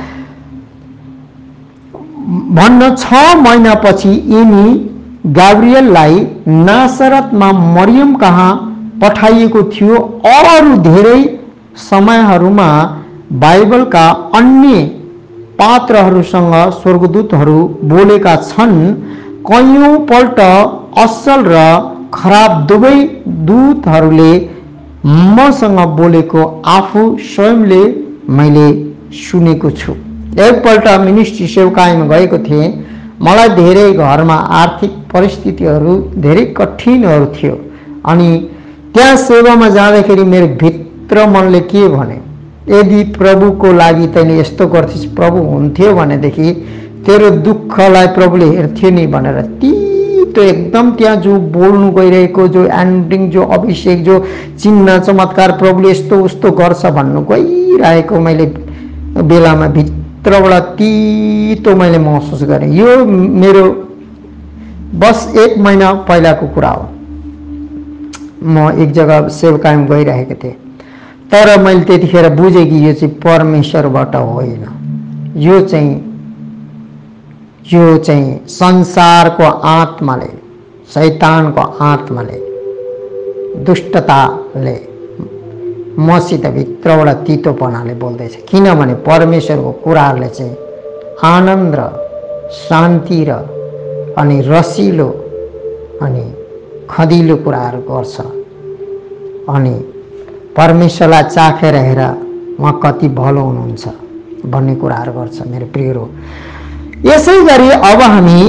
भन्न छ महिनापछि यिनी गाब्रियललाई नासरतमा मरियम कहाँ पठाइएको थियो। अरू धेरै समयहरूमा बाइबलका अन्य पात्रहरूसँग स्वर्गदूतहरू बोलेका छन्। कयौं पल्ट असल र खराब दुवै दूतहरूले मसँग बोलेको आफू स्वयंले मैले सुनेको छु। एकपल्ट मिनिस्ट्री सेवकाईमा गएको थिएँ। मलाई धेरै घरमा आर्थिक परिस्थितिहरू धेरै कठिनहरू थियो अनि त्यहाँ सेवामा जाँदाखेरि मेरो भित्र मनले के भने, यदि प्रभुको लागि तैँले यस्तो गर्थिस्, प्रभु हुन्थ्यो भनेदेखि तेरो दुःखलाई प्रभुले हेर्थ्यो नि भनेर तीतो एकदम त्यहाँ जो बोल्नु गइरहेको, जो एन्डिङ, जो अभिषेक, जो चिन्ह चमत्कार प्रभुले यस्तो उस्तो गर्छ भन्नु गइरहेको मैले बेलामा भित्रबाट तीतो मैले महसुस गरेँ। यो मेरो बस एक महिना पहिलाको कुरा हो। म एक जग्गा सेवकाईमा गइरहेको थिएँ, तर मैले त्यतिखेर बुझेँ कि यो चाहिँ परमेश्वरबाट होइन, यो चाहिँ यो चाहिँ संसारको आत्माले, शैतानको आत्माले, दुष्टताले मसित भित्रबाट तीतोपनाले बोल्दैछ। किनभने परमेश्वरको कुराहरूले चाहिँ आनन्द र शान्ति र अनि रसिलो अनि खदिलो कुराहरू गर्छ अनि परमेश्वरलाई चाखेर हेर उहाँ कति भलो हुनुहुन्छ भन्ने कुराहरू गर्छ। मेरो प्रियहरू, यसै गरी अब हामी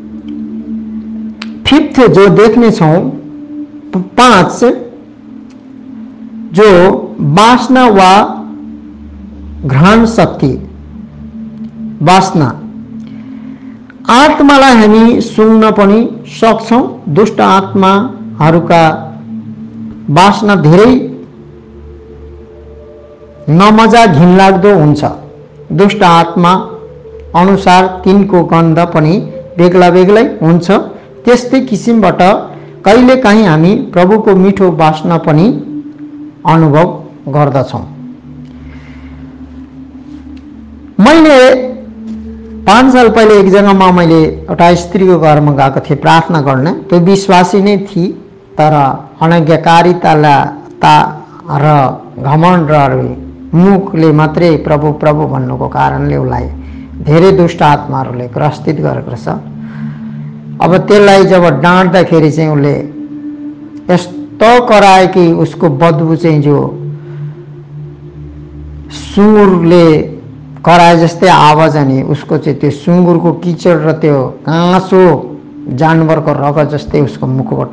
फिफ्थ जो देख्नेछौँ, पाँच जो वासना वा घ्राण शक्ति, वासना आत्मालाई हामी सुन्न पनि सक्छौँ। दुष्ट आत्माहरूका वासना धेरै नमजा घिनलाग्दो हुन्छ। दुष्ट आत्मा अनुसार तिनको गन्ध पनि बेग्ला बेग्लै हुन्छ। त्यस्तै किसिमबाट कहिलेकाहीँ हामी प्रभुको मिठो बास्ना पनि अनुभव गर्दछौँ। मैले पाँच साल पहिले एक जग्गामा मैले एउटा स्त्रीको घरमा गएको थिएँ प्रार्थना गर्न। त्यो विश्वासी नै थिए, तर अनज्ञाकारिता र घमण्ड र मुखले मात्रै प्रभु प्रभु भन्नुको कारणले उसलाई धेरै दुष्ट आत्माहरूले ग्रसित गरेको छ। अब त्यसलाई जब डाँट्दाखेरि चाहिँ उसले यस्तो कराए कि उसको बदबु चाहिँ जो सुँगुरले कराए जस्तै आवाज, अनि उसको चाहिँ त्यो सुँगुरको किचड र त्यो काँसो जानवरको रगत जस्तै उसको मुखबाट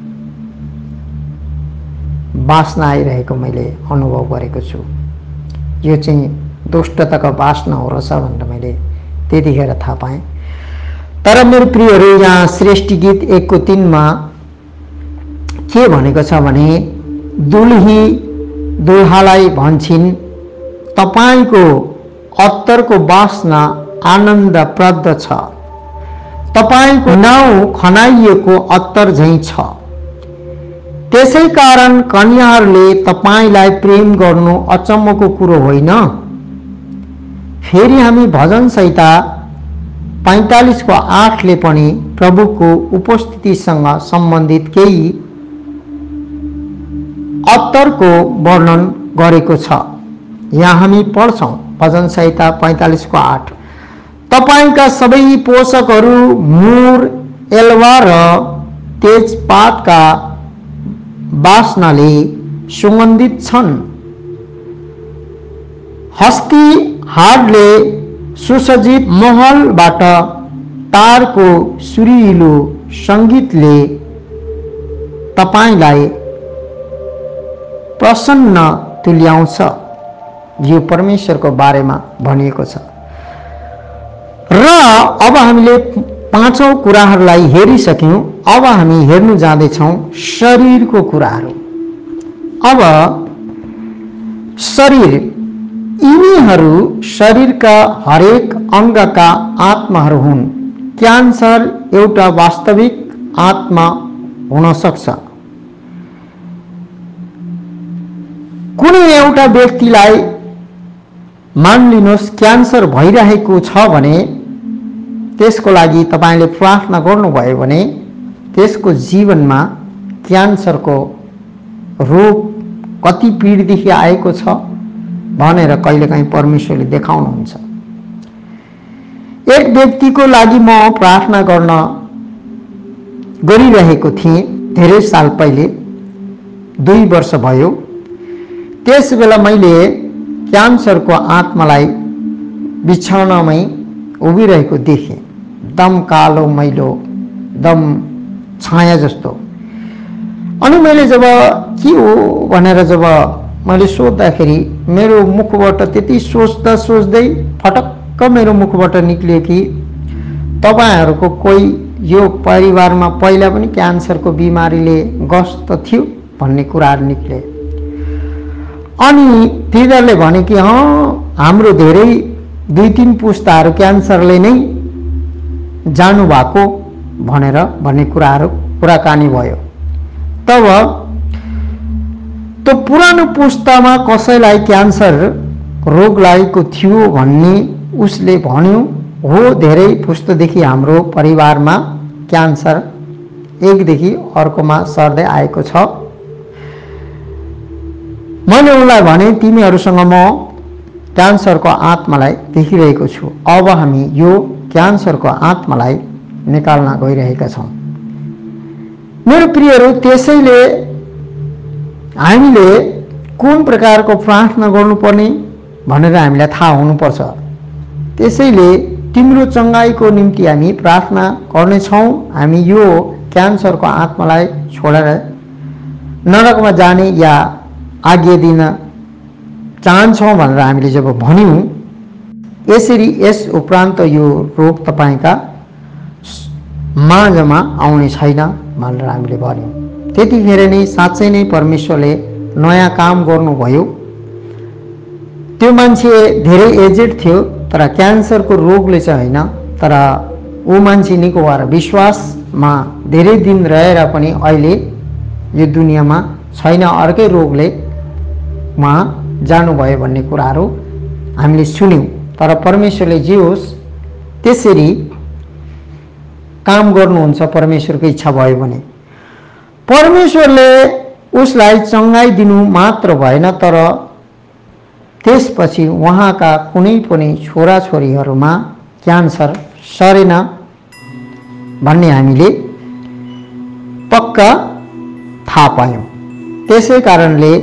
बास्ना आइरहेको मैले अनुभव गरेको छु। यो चाहिँ दुष्टताको बास्ना हो रहेछ भनेर मैले त्यतिखेर थाहा पाएँ। तर मेरो प्रियहरू, यहाँ श्रेष्ठी गीत एकको तिनमा के भनेको छ भने, दुलही दुल्हालाई भन्छिन् तपाईको अत्तरको बास्ना आनन्दप्रद छ, तपाईको नाउँ खनाइएको अत्तर झैं छ। त्यसै कारण कन्याहरूले तपाईलाई प्रेम गर्नु अचम्मको कुरो होइन। फेरि हामी भजन संहिता पैंतालीस को आठ ले पनि प्रभुको उपस्थितिसँग सम्बन्धित केही अत्तरको वर्णन गरेको छ। यहाँ हामी पढ्छौं भजन संहिता पैंतालीस को आठ, तपाईका सबै पोषकहरू मुर, एलवा र तेजपातका बास्नाले सुगन्धित छन्। हस्ती हाडले सुसज्जित महलबाट तारको सुरिलो संगीतले तपाईलाई प्रसन्न तुल्याउँछ। यो परमेश्वरको बारेमा भनिएको छ। र अब हामीले पाँचौं कुराहरूलाई हेरिसक्यौं। अब हामी हेर्नु जाँदैछौं शरीरको कुराहरू। अब शरीर, यिनीहरू शरीरका हरेक अंगका आत्माहरू हुन्। क्यान्सर एउटा वास्तविक आत्मा हुन सक्छ। कुनै एउटा व्यक्तिलाई मानिलिनुहोस् क्यान्सर भइरहेको छ भने त्यसको लागि तपाईले प्रार्थना गर्नुभयो भने त्यसको जीवनमा क्यान्सरको रोग कति पीडदेखि आएको छ भनेर कहिलेकाहीँ परमेश्वरले देखाउनुहुन्छ। एक व्यक्तिको लागि म प्रार्थना गर्न गरिरहेको थिएँ धेरै साल पहिले, दुई वर्ष भयो। त्यस बेला मैले क्यान्सरको आत्मालाई बिछाउनामै उभिरहेको देखेँ। दम कालो मैलो, दम छाया जस्तो। अनि मैले जब के हो भनेर जब मैले सोध्दाखेरि मेरो मुखबाट त्यति सोच्दा सोच्दै फटक्क मेरो मुखबाट निक्लियो कि तपाईहरुको कोही यो परिवारमा पहिला पनि क्यान्सरको बिमारीले ग्रस्त थियो भन्ने कुराहरु निक्ले। अनि तिनीहरूले भने कि अँ हाम्रो धेरै दुई तीन पुस्ताहरू क्यान्सरले नै जानु भएको भनेर भन्ने कुराहरु कुराकानी भयो। तब तो पुरानो पुस्तामा कसैलाई क्यान्सर रोग लागेको थियो भन्ने उसले भन्यो। हो धेरै पुस्तादेखि हाम्रो परिवारमा क्यान्सर एकदेखि अर्कोमा सर्दै आएको छ। मैले उनलाई भने तिमीहरूसँग म क्यान्सरको आत्मालाई देखिरहेको छु। अब हामी यो क्यान्सरको आत्मालाई निकाल्न गइरहेका छौं। मेरो प्रियहरू, त्यसैले हामीले कुन प्रकारको प्रार्थना गर्नुपर्ने भनेर हामीलाई थाहा हुनुपर्छ। त्यसैले तिम्रो चंगाईको निम्ति हामी प्रार्थना गर्नेछौं। हामी यो क्यान्सरको आत्मालाई छोडेर नरकमा जाने या आज्ञा दिन चाहन्छौं भनेर हामीले जब भन्यौं, यसरी यस उपरान्त यो रोग तपाईका माझमा आउने छैन भनेर हामीले भन्यौं। त्यतिखेर नै साँच्चै नै परमेश्वरले नयाँ काम गर्नुभयो। त्यो मान्छे धेरै एजेड थियो, तर क्यान्सरको रोगले चाहिँ हैन, तर ऊ मान्छे निको भएर विश्वासमा धेरै दिन रहेर पनि अहिले यो दुनियाँमा छैन, अर्कै रोगले उहाँ जानुभयो भन्ने कुराहरू हामीले सुन्यौँ। तर परमेश्वरले जे होस् त्यसरी काम गर्नुहुन्छ परमेश्वरको इच्छा भयो भने। परमेश्वरले उसलाई चङ्गाइदिनु मात्र भएन, तर त्यसपछि उहाँका कुनै पनि छोराछोरीहरूमा क्यान्सर सरेन भन्ने हामीले पक्का थाहा पायौँ। त्यसै कारणले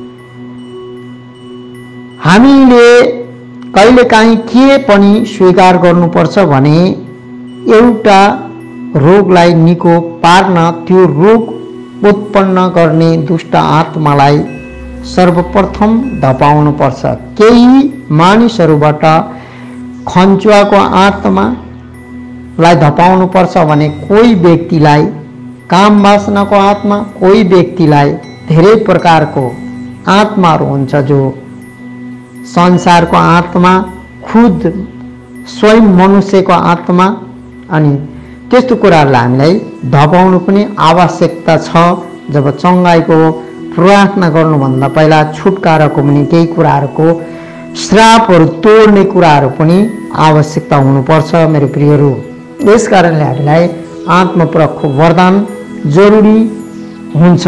हामीले कहिलेकाहीँ के पनि स्वीकार गर्नुपर्छ भने एउटा रोगलाई निको पार्न त्यो रोग उत्पन्न गर्ने दुष्ट आत्मालाई सर्वप्रथम धपाउनुपर्छ। केही मानिसहरूबाट खन्चुवाको आत्मालाई धपाउनुपर्छ भने कोही व्यक्तिलाई काम वासनाको आत्मा, कोही व्यक्तिलाई धेरै प्रकारको आत्माहरू हुन्छ जो संसारको आत्मा, खुद स्वयं मनुष्यको आत्मा, अनि त्यस्तो कुराहरूलाई हामीलाई धपाउनु पनि आवश्यकता छ। जब चङ्गाइको प्रार्थना गर्नुभन्दा पहिला छुटकाराको पनि केही कुराहरूको श्रापहरू तोड्ने कुराहरू पनि आवश्यकता हुनुपर्छ मेरो प्रियहरू। यस कारणले हामीलाई आत्मपरकको वरदान जरुरी हुन्छ।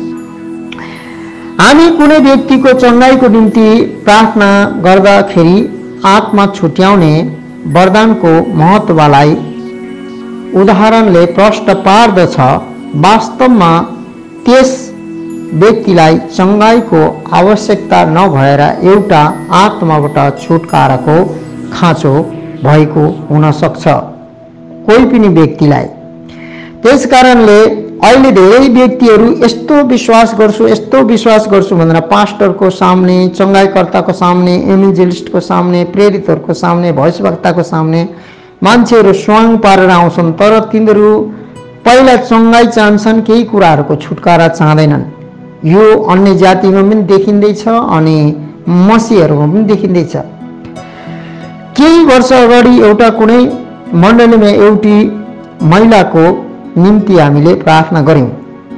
हामी कुनै व्यक्तिको चङ्गाइको निम्ति प्रार्थना गर्दाखेरि आत्मा छुट्याउने वरदानको महत्त्वलाई उदाहरणले प्रष्ट पार्दछ। वास्तवमा त्यस व्यक्तिलाई चङ्गाइको आवश्यकता नभएर एउटा आत्माबाट छुटकाराको खाँचो भएको हुन सक्छ कोही पनि व्यक्तिलाई। त्यस कारणले अहिले धेरै व्यक्तिहरू यस्तो विश्वास गर्छु यस्तो विश्वास गर्छु भनेर पास्टरको सामने, चङ्गाइकर्ताको सामने, एभिन्जेलिस्टको सामने, प्रेरितहरूको सामने, भविष्यवक्ताको सामने मान्छेहरू स्वाङ पारेर आउँछन्, तर तिनीहरू पहिला चङ्गाइ चाहन्छन्, केही कुराहरूको छुटकारा चाहँदैनन्। यो अन्य जातिमा पनि देखिँदैछ अनि मसीहहरूमा पनि देखिँदैछ। केही वर्ष अगाडि एउटा कुनै मण्डलीमा एउटी महिलाको निम्ति हामीले प्रार्थना गर्यौं।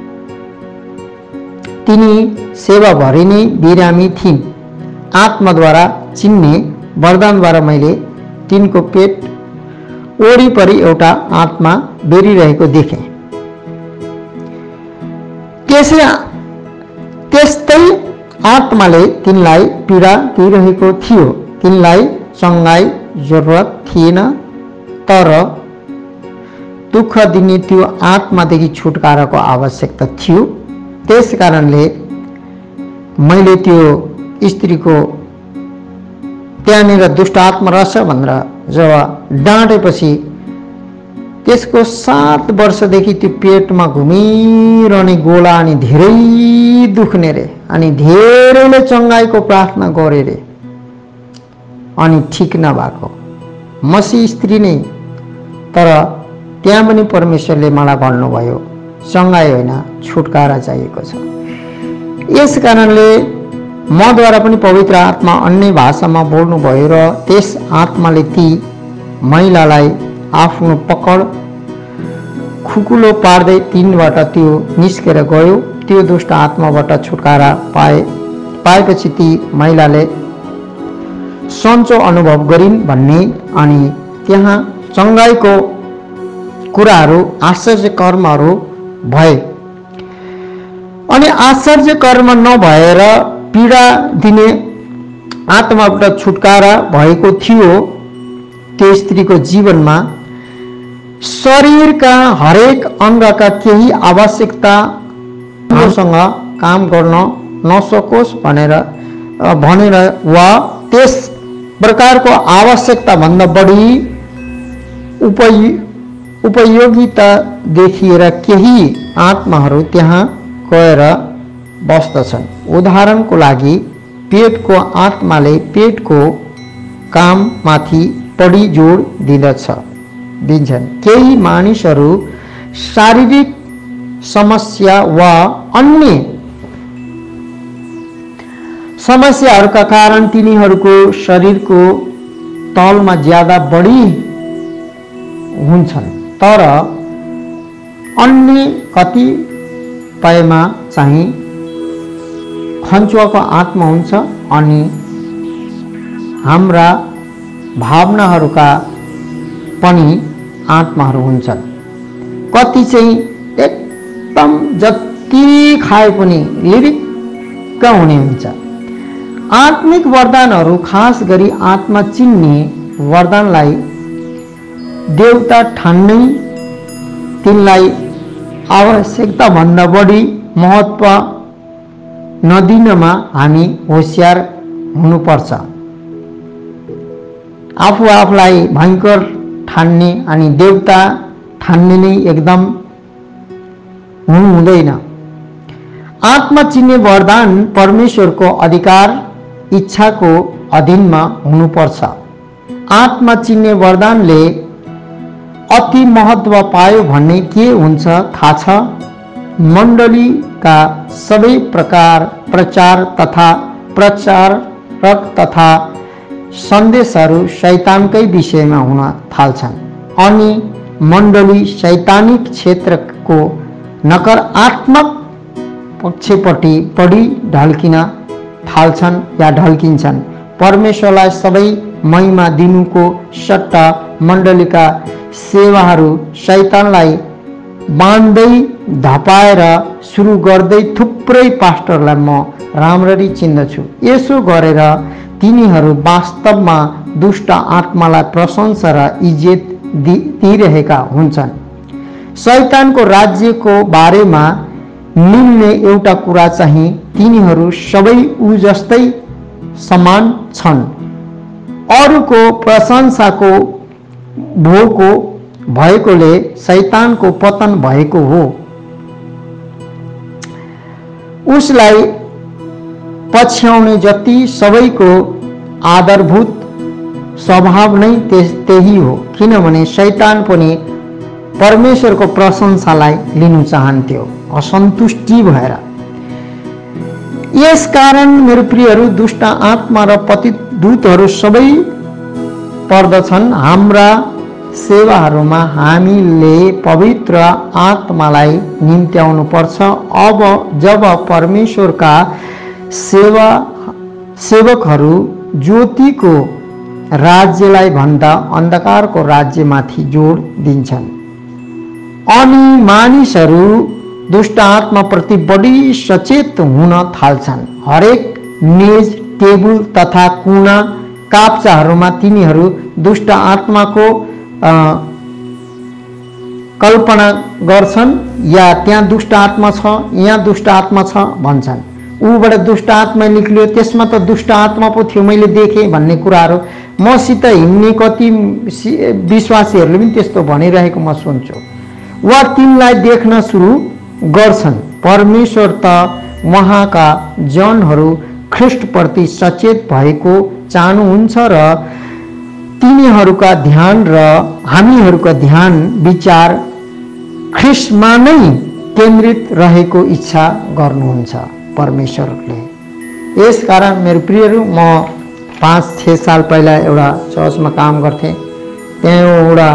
तिनी सेवाभरि नै बिरामी थिइन्। आत्माद्वारा चिन्ने वरदानद्वारा मैले तिनको पेट वरिपरि एउटा आत्मा बेरिरहेको देखेँ। त्यसै त्यस्तै आत्माले तिनलाई पीडा दिइरहेको थियो। तिनलाई चङ्गाइ जरुरत थिएन, तर दुःख दिने त्यो आत्मादेखि छुटकाराको आवश्यकता थियो। त्यस कारणले मैले त्यो स्त्रीको त्यहाँनिर दुष्ट आत्मा रहेछ भनेर जब डाँटेपछि त्यसको सात वर्षदेखि त्यो पेटमा घुमिरहने गोला अनि धेरै दुख्ने रे, अनि धेरैले चङ्गाइको प्रार्थना गरे रे अनि ठिक नभएको मसी स्त्री नै। तर त्यहाँ पनि परमेश्वरले मलाई भन्नुभयो चङ्गाइ होइन छुटकारा चाहिएको छ। यस कारणले मद्वारा पनि पवित्र आत्मा अन्य भाषामा बोल्नुभयो र त्यस आत्माले ती महिलालाई आफ्नो पकड खुकुलो पार्दै तिनबाट त्यो निस्केर गयो। त्यो दुष्ट आत्माबाट छुटकारा पाए पाएपछि ती महिलाले सन्चो अनुभव गरिन् भन्ने अनि त्यहाँ चङ्गाइको कुराहरू आश्चर्य कर्महरू भए। अनि आश्चर्य कर्म नभएर पीडा दिने आत्माबाट छुटकारा भएको थियो त्यो स्त्रीको जीवनमा। शरीरका हरेक अङ्गका केही आवश्यकताहरूसँग काम गर्न नसकोस् भनेर भनेर वा त्यस प्रकारको आवश्यकता भन्दा बढी उपय उपयोगिता देखिएर केही आत्माहरू त्यहाँ गएर बस्दछन्। उदाहरणको लागि पेटको आत्माले पेटको काममाथि बढी जोड दिँदछ दिन्छन्। केही मानिसहरू शारीरिक समस्या वा अन्य समस्याहरूका कारण तिनीहरूको शरीरको तलमा ज्यादा बढी हुन्छन्, तर अन्य कतिपयमा चाहिँ खञ्चुवाको आत्मा हुन्छ अनि हाम्रा भावनाहरूका पनि आत्माहरू हुन्छन्। कति चाहिँ एकदम जति खाए पनि लिरिक्क हुने हुन्छ। आत्मिक वरदानहरू खास गरी आत्मा चिन्ने वरदानलाई देवता ठान्नै तिनलाई आवश्यकताभन्दा बढी महत्त्व नदिनमा हामी होशियार हुनुपर्छ। आफू आफूलाई भयङ्कर ठान्ने अनि देवता ठान्ने नै एकदम हुनु हुँदैन। आत्मा चिन्ने वरदान परमेश्वरको अधिकार इच्छाको अधीनमा हुनुपर्छ। आत्मा चिन्ने वरदानले अति महत्त्व पायो भन्ने के हुन्छ थाहा छ? मण्डलीका सबै प्रकार प्रचार तथा प्रचारक तथा सन्देशहरू शैतानकै विषयमा हुन थाल्छन् अनि मण्डली शैतानिक क्षेत्रको नकारात्मक पक्षपट्टि बढी ढल्किन थाल्छन् या ढल्किन्छन्। परमेश्वरलाई सबै महिमा दिनुको सट्टा मण्डलीका सेवाहरू शैतानलाई बाँध्दै धपाएर सुरु गर्दै थुप्रै पास्टरलाई म राम्ररी चिन्दछु। यसो गरेर तिनीहरू वास्तवमा दुष्ट आत्मालाई प्रशंसा र इज्जत दिइरहेका हुन्छन्। शैतानको राज्यको बारेमा मिल्ने एउटा कुरा चाहिँ तिनीहरू सबै ऊ जस्तै समान छन्। अरूको प्रशंसाको भोको भएकोले शैतानको पतन भएको हो। उसलाई पछ्याउने जति सबैको आधारभूत स्वभाव नै त्यही हो, किनभने शैतान पनि परमेश्वरको प्रशंसालाई लिनु चाहन्थ्यो असन्तुष्टि भएर। यसकारण मेरो प्रियहरू, दुष्ट आत्मा र पतित दूतहरू सबै पर्दछन्। हाम्रा सेवाहरूमा हामीले पवित्र आत्मालाई निम्त्याउनु पर्छ। अब जब परमेश्वरका सेवा सेवकहरू ज्योतिको राज्यलाई भन्दा अन्धकारको राज्यमाथि जोड दिन्छन् अनि मानिसहरू दुष्ट आत्माप्रति बढी सचेत हुन थाल्छन्। हरेक मेज, टेबुल तथा कुना काप्चाहरूमा तिनीहरू दुष्ट आत्माको कल्पना गर्छन् या त्यहाँ दुष्ट आत्मा छ, यहाँ दुष्ट आत्मा छ भन्छन्। ऊबाट दुष्ट आत्मा निक्लियो, त्यसमा त दुष्ट आत्मा पो थियो, मैले देखेँ भन्ने कुराहरू मसित हिँड्ने कति विश्वासीहरूले पनि त्यस्तो भनिरहेको म सुन्छु वा तिनलाई देख्न सुरु गर्छन्। परमेश्वर त उहाँका जनहरू ख्रिस्टप्रति सचेत भएको चाहनुहुन्छ र तिनीहरूका ध्यान र हामीहरूका ध्यान विचार ख्रिस्टमा नै केन्द्रित रहेको इच्छा गर्नुहुन्छ परमेश्वरले। यसकारण मेरो प्रियहरू, म पाँच छ साल पहिला एउटा चर्चमा काम गर्थेँ। त्यहाँ एउटा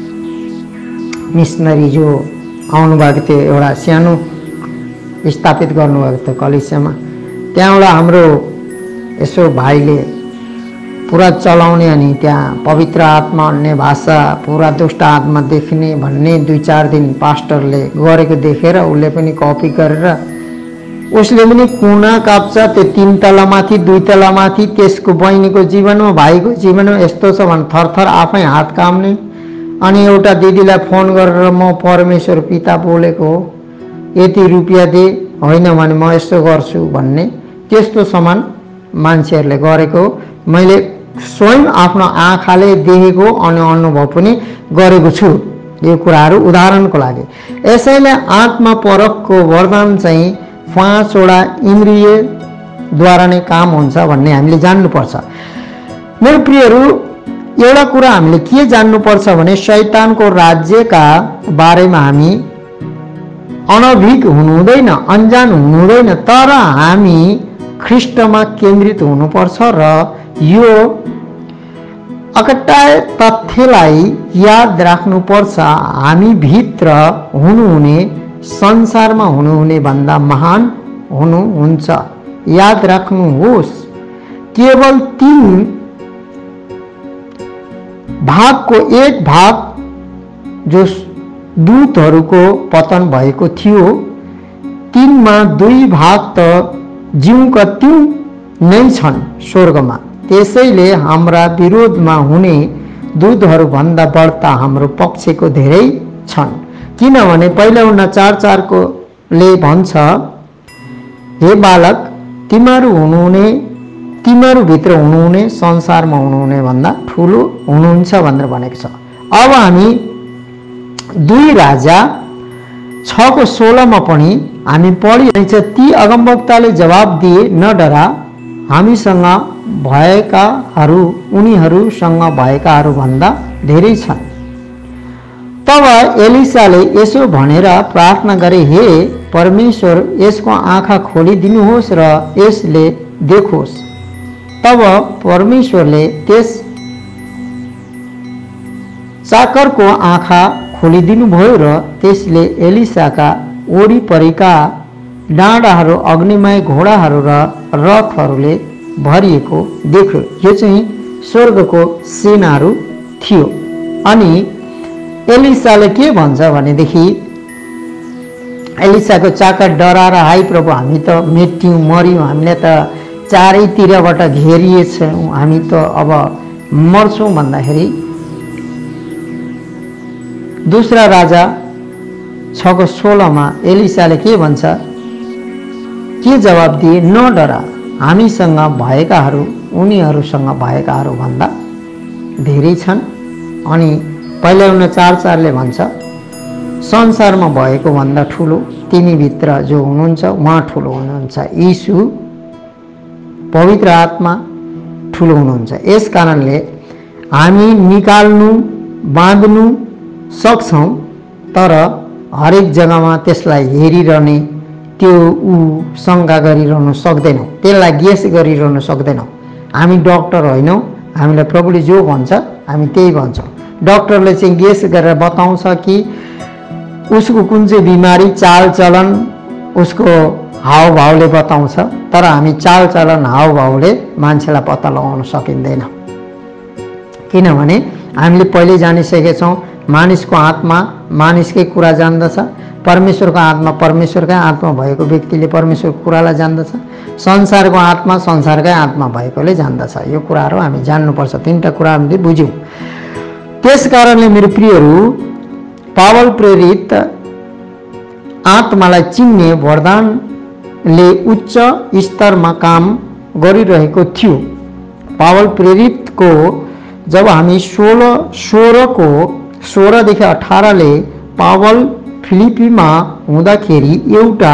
मिसनरी जो आउनुभएको थियो, एउटा सानो स्थापित गर्नुभएको थियो कलेजमा। त्यहाँबाट हाम्रो यसो भाइले पुरा चलाउने अनि त्यहाँ पवित्र आत्मा, अन्य भाषा, पुरा दुष्ट आत्मा देख्ने भन्ने दुई चार दिन पास्टरले गरेको देखेर उसले पनि कपी गरेर उसले पनि कुना काप्चा त्यो तीन तलामाथि दुई तलामाथि त्यसको बहिनीको जीवनमा, भाइको जीवनमा यस्तो छ भने थरथर आफै हात काम्ने। अनि एउटा दिदीलाई फोन गरेर म परमेश्वर पिता बोलेको हो, यति रुपियाँ दे, होइन भने म यस्तो गर्छु भन्ने, त्यस्तो समान मान्छेहरूले गरेको मैले स्वयं आफ्नो आँखाले देखेको अनि अनुभव पनि गरेको छु। यो कुराहरू उदाहरणको लागि। यसैले आत्मा परखको वरदान चाहिँ पाँचवटा इन्द्रियद्वारा नै काम हुन्छ भन्ने हामीले जान्नुपर्छ। मेरो प्रियहरू, एउटा कुरा हामीले के जान्नुपर्छ भने शैतानको राज्यका बारेमा हामी अनभिज्ञ हुनु हुँदैन, अनजान हुनु हुँदैन, तर हामी ख्रिस्टमा केन्द्रित हुनुपर्छ र यो अकट्टाए तथ्यलाई याद राख्नुपर्छ। हामी भित्र हुनुहुने संसारमा हुनुहुने भन्दा महान हुनुहुन्छ। याद राख्नुहोस्, केवल तीन भागको एक भाग जो दूतहरूको पतन भएको थियो, तीनमा दुई भाग त ज्यूका त्यौं नै छन् स्वर्गमा। त्यसैले हाम्रा विरोधमा हुने दूतहरूभन्दा बढ्ता हाम्रो पक्षको धेरै छन्। किनभने पहिला उन्न चार चारको ले भन्छ, हे बालक, तिमीहरू हुनुहुने तिमीहरू भित्र हुनुहुने संसारमा हुनुहुने भन्दा ठुलो हुनुहुन्छ भनेर भनेको छ। अब हामी दुई राजा छको सोह्रमा पनि हामी पढिरहेछ, ती अगमवक्ताले जवाब दिए, न डरा, हामीसँग भएकाहरू उनीहरूसँग भएकाहरू भन्दा धेरै छन्। तब एलिसाले यसो भनेर प्रार्थना गरे, हे परमेश्वर, यसको आँखा खोलिदिनुहोस् र यसले देखोस्। तब परमेश्वरले त्यस चाकरको आँखा खोलिदिनु भयो र त्यसले एलिसाका वरिपरिका डाँडाहरू अग्निमय घोडाहरू र रथहरूले भरिएको देख्यो। यो चाहिँ स्वर्गको सेनाहरू थियो। अनि एलिसाले के भन्छ भनेदेखि, एलिसाको चाकर डराएर, हाई प्रभु, हामी त मेट्यौँ, मर्यौँ, हामीले त चारैतिरबाट घेरिएछौँ, हामी त अब मर्छौँ भन्दाखेरि दूसरा राजा छको सोह्रमा एलिसाले के भन्छ, के जवाब दिए, न डरा, हामीसँग भएकाहरू उनीहरूसँग भएकाहरू भन्दा धेरै छन्। अनि पहिला उन्न चार चारले भन्छ, संसारमा भएको भन्दा ठुलो तिमीभित्र जो हुनुहुन्छ उहाँ ठुलो हुनुहुन्छ। यीशु पवित्र आत्मा ठुलो हुनुहुन्छ। यस कारणले हामी निकाल्नु बाँध्नु सक्छौँ, तर हरेक जग्गामा त्यसलाई हेरिरहने, त्यो ऊ शङ्का गरिरहनु सक्दैनौँ, त्यसलाई गेस गरिरहनु सक्दैनौँ। हामी डक्टर होइनौँ, हामीलाई प्रभुले जो भन्छ हामी त्यही भन्छौँ। डक्टरले चाहिँ गेस गरेर बताउँछ कि उसको कुन चाहिँ बिमारी, चालचलन उसको हावभावले बताउँछ, तर हामी चालचलन हावभावले मान्छेलाई पत्ता लगाउन सकिँदैन। किनभने हामीले पहिले जानिसकेछौँ, मानिसको आत्मा मानिसकै कुरा जान्दछ, परमेश्वरको आत्मा परमेश्वरकै आत्मा भएको व्यक्तिले परमेश्वरको कुरालाई जान्दछ, संसारको आत्मा संसारकै आत्मा भएकोले जान्दछ। यो कुराहरू हामी जान्नुपर्छ। तीनटा कुरा हामीले बुझ्यौँ। त्यस कारणले मेरो प्रियहरू, पावल प्रेरित आत्मालाई चिन्ने वरदानले उच्च स्तरमा काम गरिरहेको थियो। पावल प्रेरितको जब हामी सोह्र सोह्रको सोह्रदेखि अठारले पावल फिलिपीमा हुँदाखेरि एउटा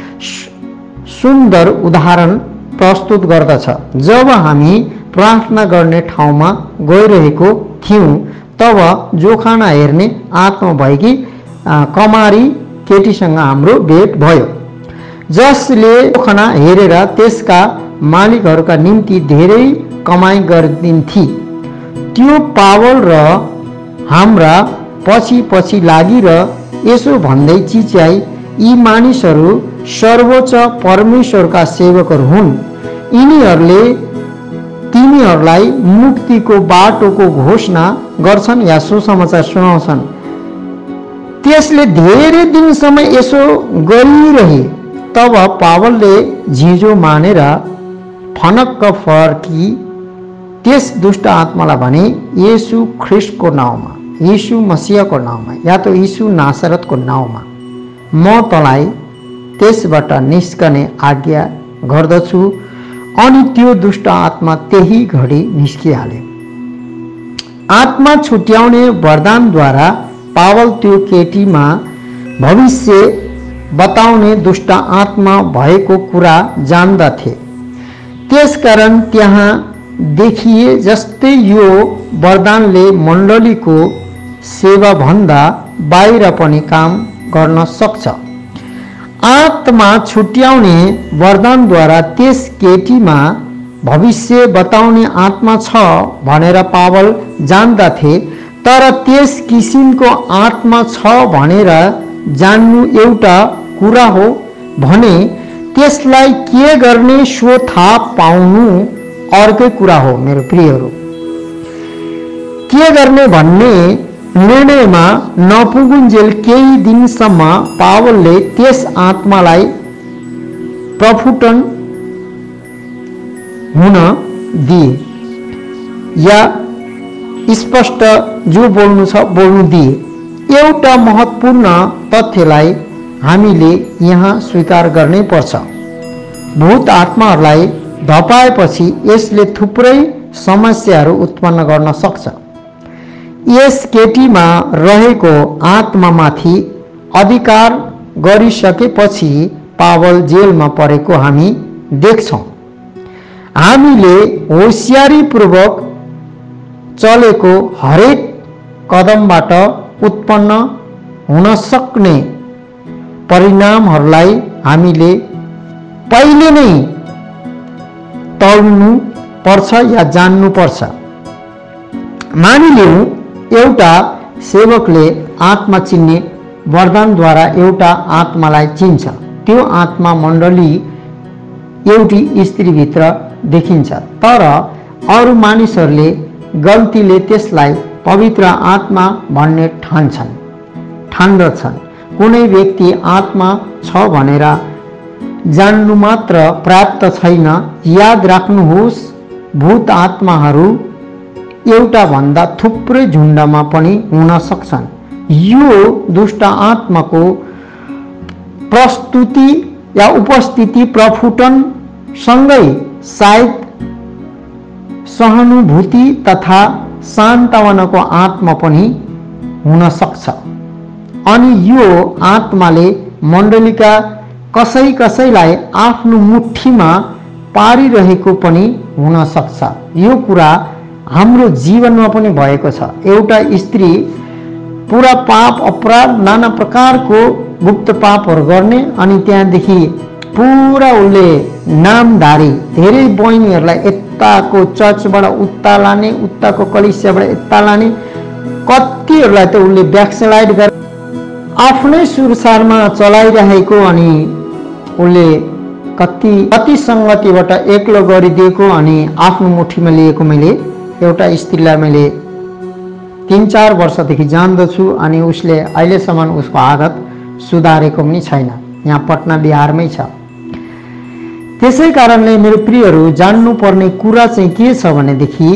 सुन्दर उदाहरण प्रस्तुत गर्दछ। जब हामी प्रार्थना गर्ने ठाउँमा गइरहेको थियौँ, तब जोखाना हेर्ने आत्मा भएकी कमारी केटीसँग हाम्रो भेट भयो, जसले जोखाना हेरेर त्यसका मालिकहरूका निम्ति धेरै कमाई गरिदिन्थे। त्यो पावल र हाम्रा पछि पछि लागि र यसो भन्दै चिच्याई, यी मानिसहरू सर्वोच्च परमेश्वरका सेवकहरू हुन्, यिनीहरूले तिमीहरूलाई मुक्तिको बाटोको घोषणा गर्छन् या सुसमाचार सुनाउँछन्। त्यसले धेरै दिनसम्म यसो गरिरहे। तब पावलले झिझो मानेर फनक्क फर्की त्यस दुष्ट आत्मालाई भने, येशू ख्रिस्टको नाउँमा, यीशु मसीहको नाउँमा या त यीशु नासरतको नाउँमा म तँलाई त्यसबाट निस्कने आज्ञा गर्दछु। अनि त्यो दुष्ट आत्मा त्यही घडी निस्किहाल्यो। आत्मा छुट्याउने वरदानद्वारा पावल त्यो केटीमा भविष्य बताउने दुष्ट आत्मा भएको कुरा जान्दथे। त्यसकारण त्यहाँ देखिए जस्तै यो वरदानले मण्डलीको सेवा भन्दा बाहिर पनि काम गर्न सक्छ। आत्मा छुट्याउने वरदानद्वारा त्यस केटीमा भविष्य बताउने आत्मा छ भनेर पावल जान्दथे, तर त्यस किसिमको आत्मा छ भनेर जान्नु एउटा कुरा हो भने त्यसलाई के गर्ने सो थाहा पाउनु अर्कै कुरा हो। मेरो प्रियहरू, के गर्ने भन्ने निर्णयमा नपुगुन्जेल केही दिनसम्म पावलले त्यस आत्मालाई प्रफुटन हुन दिए या स्पष्ट जो बोल्नु छ बोल्नु दिए। एउटा महत्त्वपूर्ण तथ्यलाई हामीले यहाँ स्वीकार गर्नै पर्छ। भूत आत्माहरूलाई धपाएपछि यसले थुप्रै समस्याहरू उत्पन्न गर्न सक्छ। यस केटीमा रहेको आत्मामाथि अधिकार गरिसकेपछि पावल जेलमा परेको हामी देख्छौँ। हामीले होशियारीपूर्वक चलेको हरेक कदमबाट उत्पन्न हुन सक्ने परिणामहरूलाई हामीले पहिले नै तौल्नु पर्छ या जान्नु पर्छ। मानिलिउँ एउटा सेवकले आत्मा चिन्ने वरदानद्वारा एउटा आत्मालाई चिन्छ। त्यो आत्मा मण्डली एउटी स्त्रीभित्र देखिन्छ, तर अरू मानिसहरूले गल्तीले त्यसलाई पवित्र आत्मा भन्ने ठान्छन् ठान्दछन्। कुनै व्यक्ति आत्मा छ भनेर जान्नु मात्र पर्याप्त छैन। याद राख्नुहोस्, भूत आत्माहरू एउटा भन्दा थुप्रै झुण्डमा पनि हुन सक्छन्। यो दुष्ट आत्माको प्रस्तुति या उपस्थिति प्रफुटन सँगै सायद सहानुभूति तथा सान्त्वनाको आत्मा पनि हुन सक्छ। अनि यो आत्माले मण्डलीका कसै कसैलाई आफ्नो मुठ्ठीमा पारिरहेको पनि हुन सक्छ। यो कुरा हाम्रो जीवनमा पनि भएको छ। एउटा स्त्री पुरा पाप अपराध नाना प्रकारको गुप्त पापहरू गर्ने अनि त्यहाँदेखि पुरा उसले नामधारी धेरै बहिनीहरूलाई यताको चर्चबाट उता लाने, उताको कलिसियाबाट यता लाने, कतिहरूलाई त उसले ब्याकस्लाइड गरेर आफ्नै सुरसारमा चलाइरहेको अनि उसले कति कति सङ्गतिबाट एक्लो गरिदिएको अनि आफ्नो मुठीमा लिएको मैले एउटा स्त्रीलाई मैले तीन चार वर्षदेखि जान्दछु अनि उसले अहिलेसम्म उसको आदत सुधारेको पनि छैन। यहाँ पटना बिहारमै छ। त्यसै कारणले मेरो प्रियहरू, जान्नुपर्ने कुरा चाहिँ के छ भनेदेखि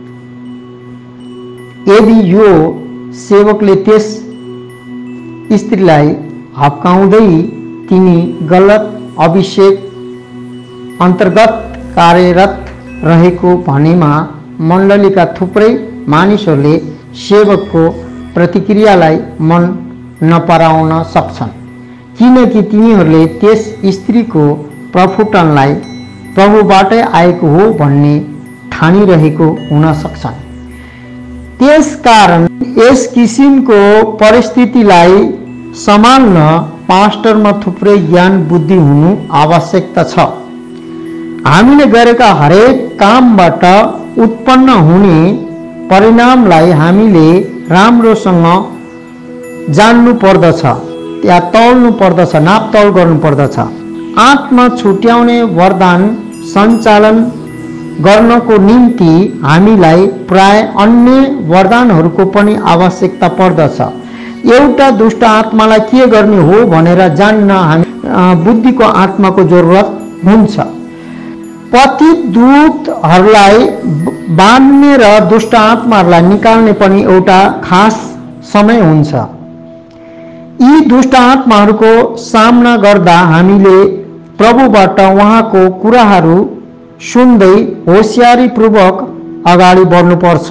यदि यो सेवकले त्यस स्त्रीलाई हप्काउँदै तिनी गलत अभिषेक अन्तर्गत कार्यरत रहेको भनेमा मण्डलीका थुप्रै मानिसहरूले सेवकको प्रतिक्रियालाई मन नपराउन सक्छन्, किनकि तिनीहरूले त्यस स्त्रीको प्रफुटनलाई प्रभुबाटै आएको हो भन्ने ठानिरहेको हुन सक्छन्। त्यसकारण यस किसिमको परिस्थितिलाई सम्हाल्न पास्टरमा थुप्रै ज्ञान बुद्धि हुनु आवश्यकता छ। हामीले गरेका हरेक कामबाट उत्पन्न हुने परिणामलाई हामीले राम्रोसँग जान्नु पर्दछ, या तौल्नु पर्दछ, नापतौल गर्नु पर्दछ। आत्मा छुट्याउने वरदान सञ्चालन गर्नको निम्ति हामीलाई प्राय अन्य वरदानहरूको पनि आवश्यकता पर्दछ। एउटा दुष्ट आत्मालाई के गर्ने हो भनेर जान्न हामी बुद्धिको आत्माको जरुरत हुन्छ। पतित दूतहरूलाई बाँध्ने र दुष्ट आत्माहरूलाई निकाल्ने पनि एउटा खास समय हुन्छ। यी दुष्ट आत्माहरूको सामना गर्दा हामीले प्रभुबाट उहाँको कुराहरू सुन्दै होशियारीपूर्वक अगाडि बढ्नुपर्छ।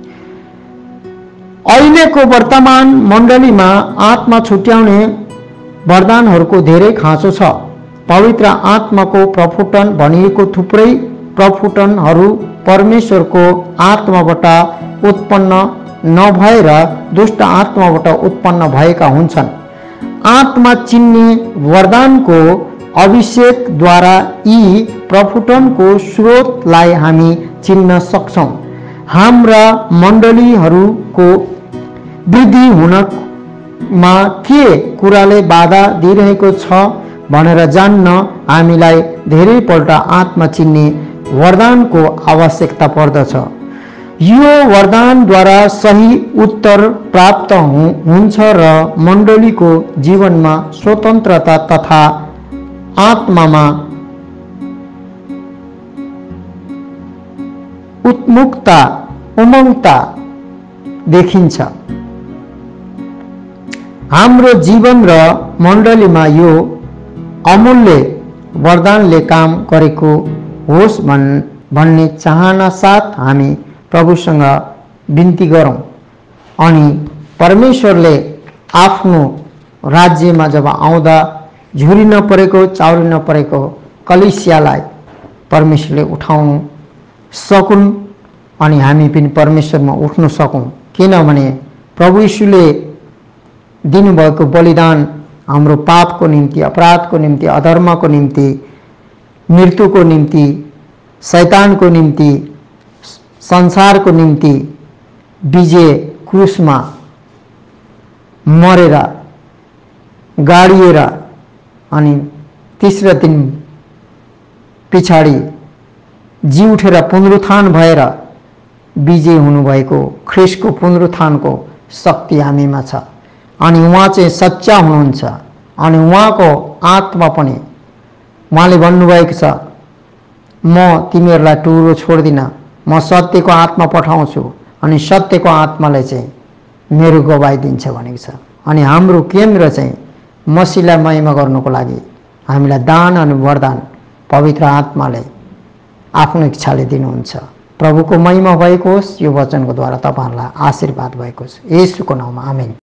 अहिलेको वर्तमान मण्डलीमा आत्मा छुट्याउने वरदानहरूको धेरै खाँचो छ। पवित्र आत्माको प्रफुटन भनिएको थुप्रै प्रफुटनहरू परमेश्वरको आत्माबाट उत्पन्न नभएर दुष्ट आत्माबाट उत्पन्न भएका हुन्छन्। आत्मा चिन्ने वरदानको अभिषेकद्वारा यी प्रफुटनको स्रोतलाई हामी चिन्न सक्छौँ। हाम्रा मण्डलीहरूको वृद्धि हुनमा के कुराले बाधा दिइरहेको छ भनेर जान्न हामीलाई धेरैपल्ट आत्मा चिन्ने वरदानको आवश्यकता पर्दछ। यो वरदानद्वारा सही उत्तर प्राप्त हुन्छ र मण्डलीको जीवनमा स्वतन्त्रता तथा आत्मामा उत्मुक्ता उमङ्गता देखिन्छ। हाम्रो जीवन र मण्डलीमा यो अमूल्य वरदानले काम गरेको होस् भन् भन्ने चाहना साथ हामी प्रभुसँग बिन्ती गरौँ। अनि परमेश्वरले आफ्नो राज्यमा जब आउँदा झुरी नपरेको चाउरी नपरेको कलिसियालाई परमेश्वरले उठाउनु सकुन् अनि हामी पनि परमेश्वरमा उठ्न सकौँ। किनभने प्रभु यीशुले दिनुभएको बलिदान हाम्रो पापको निम्ति, अपराधको निम्ति, अधर्मको निम्ति, मृत्युको निम्ति, शैतानको निम्ति, संसारको निम्ति विजय क्रुसमा मरेर गाडिएर अनि तेस्रो दिन पछाडि जी उठेर पुनरुत्थान भएर विजय हुनुभएको ख्रिस्टको पुनरुत्थानको शक्ति हामीमा छ। अनि उहाँ चाहिँ सच्चा हुनुहुन्छ अनि उहाँको आत्मा पनि उहाँले भन्नुभएको छ, म तिमीहरूलाई टुरो छोड्दिनँ, म सत्यको आत्मा पठाउँछु अनि सत्यको आत्माले चाहिँ मेरो गवाई दिन्छ भनेको छ। अनि हाम्रो केन्द्र चाहिँ मसीहलाई महिमा गर्नको लागि हामीलाई दान अनि वरदान पवित्र आत्माले आफ्नो इच्छाले दिनुहुन्छ। प्रभुको महिमा भएको होस्। यो वचनको द्वारा तपाईहरुलाई आशीर्वाद भएको होस्। येशूको नाममा आमेन।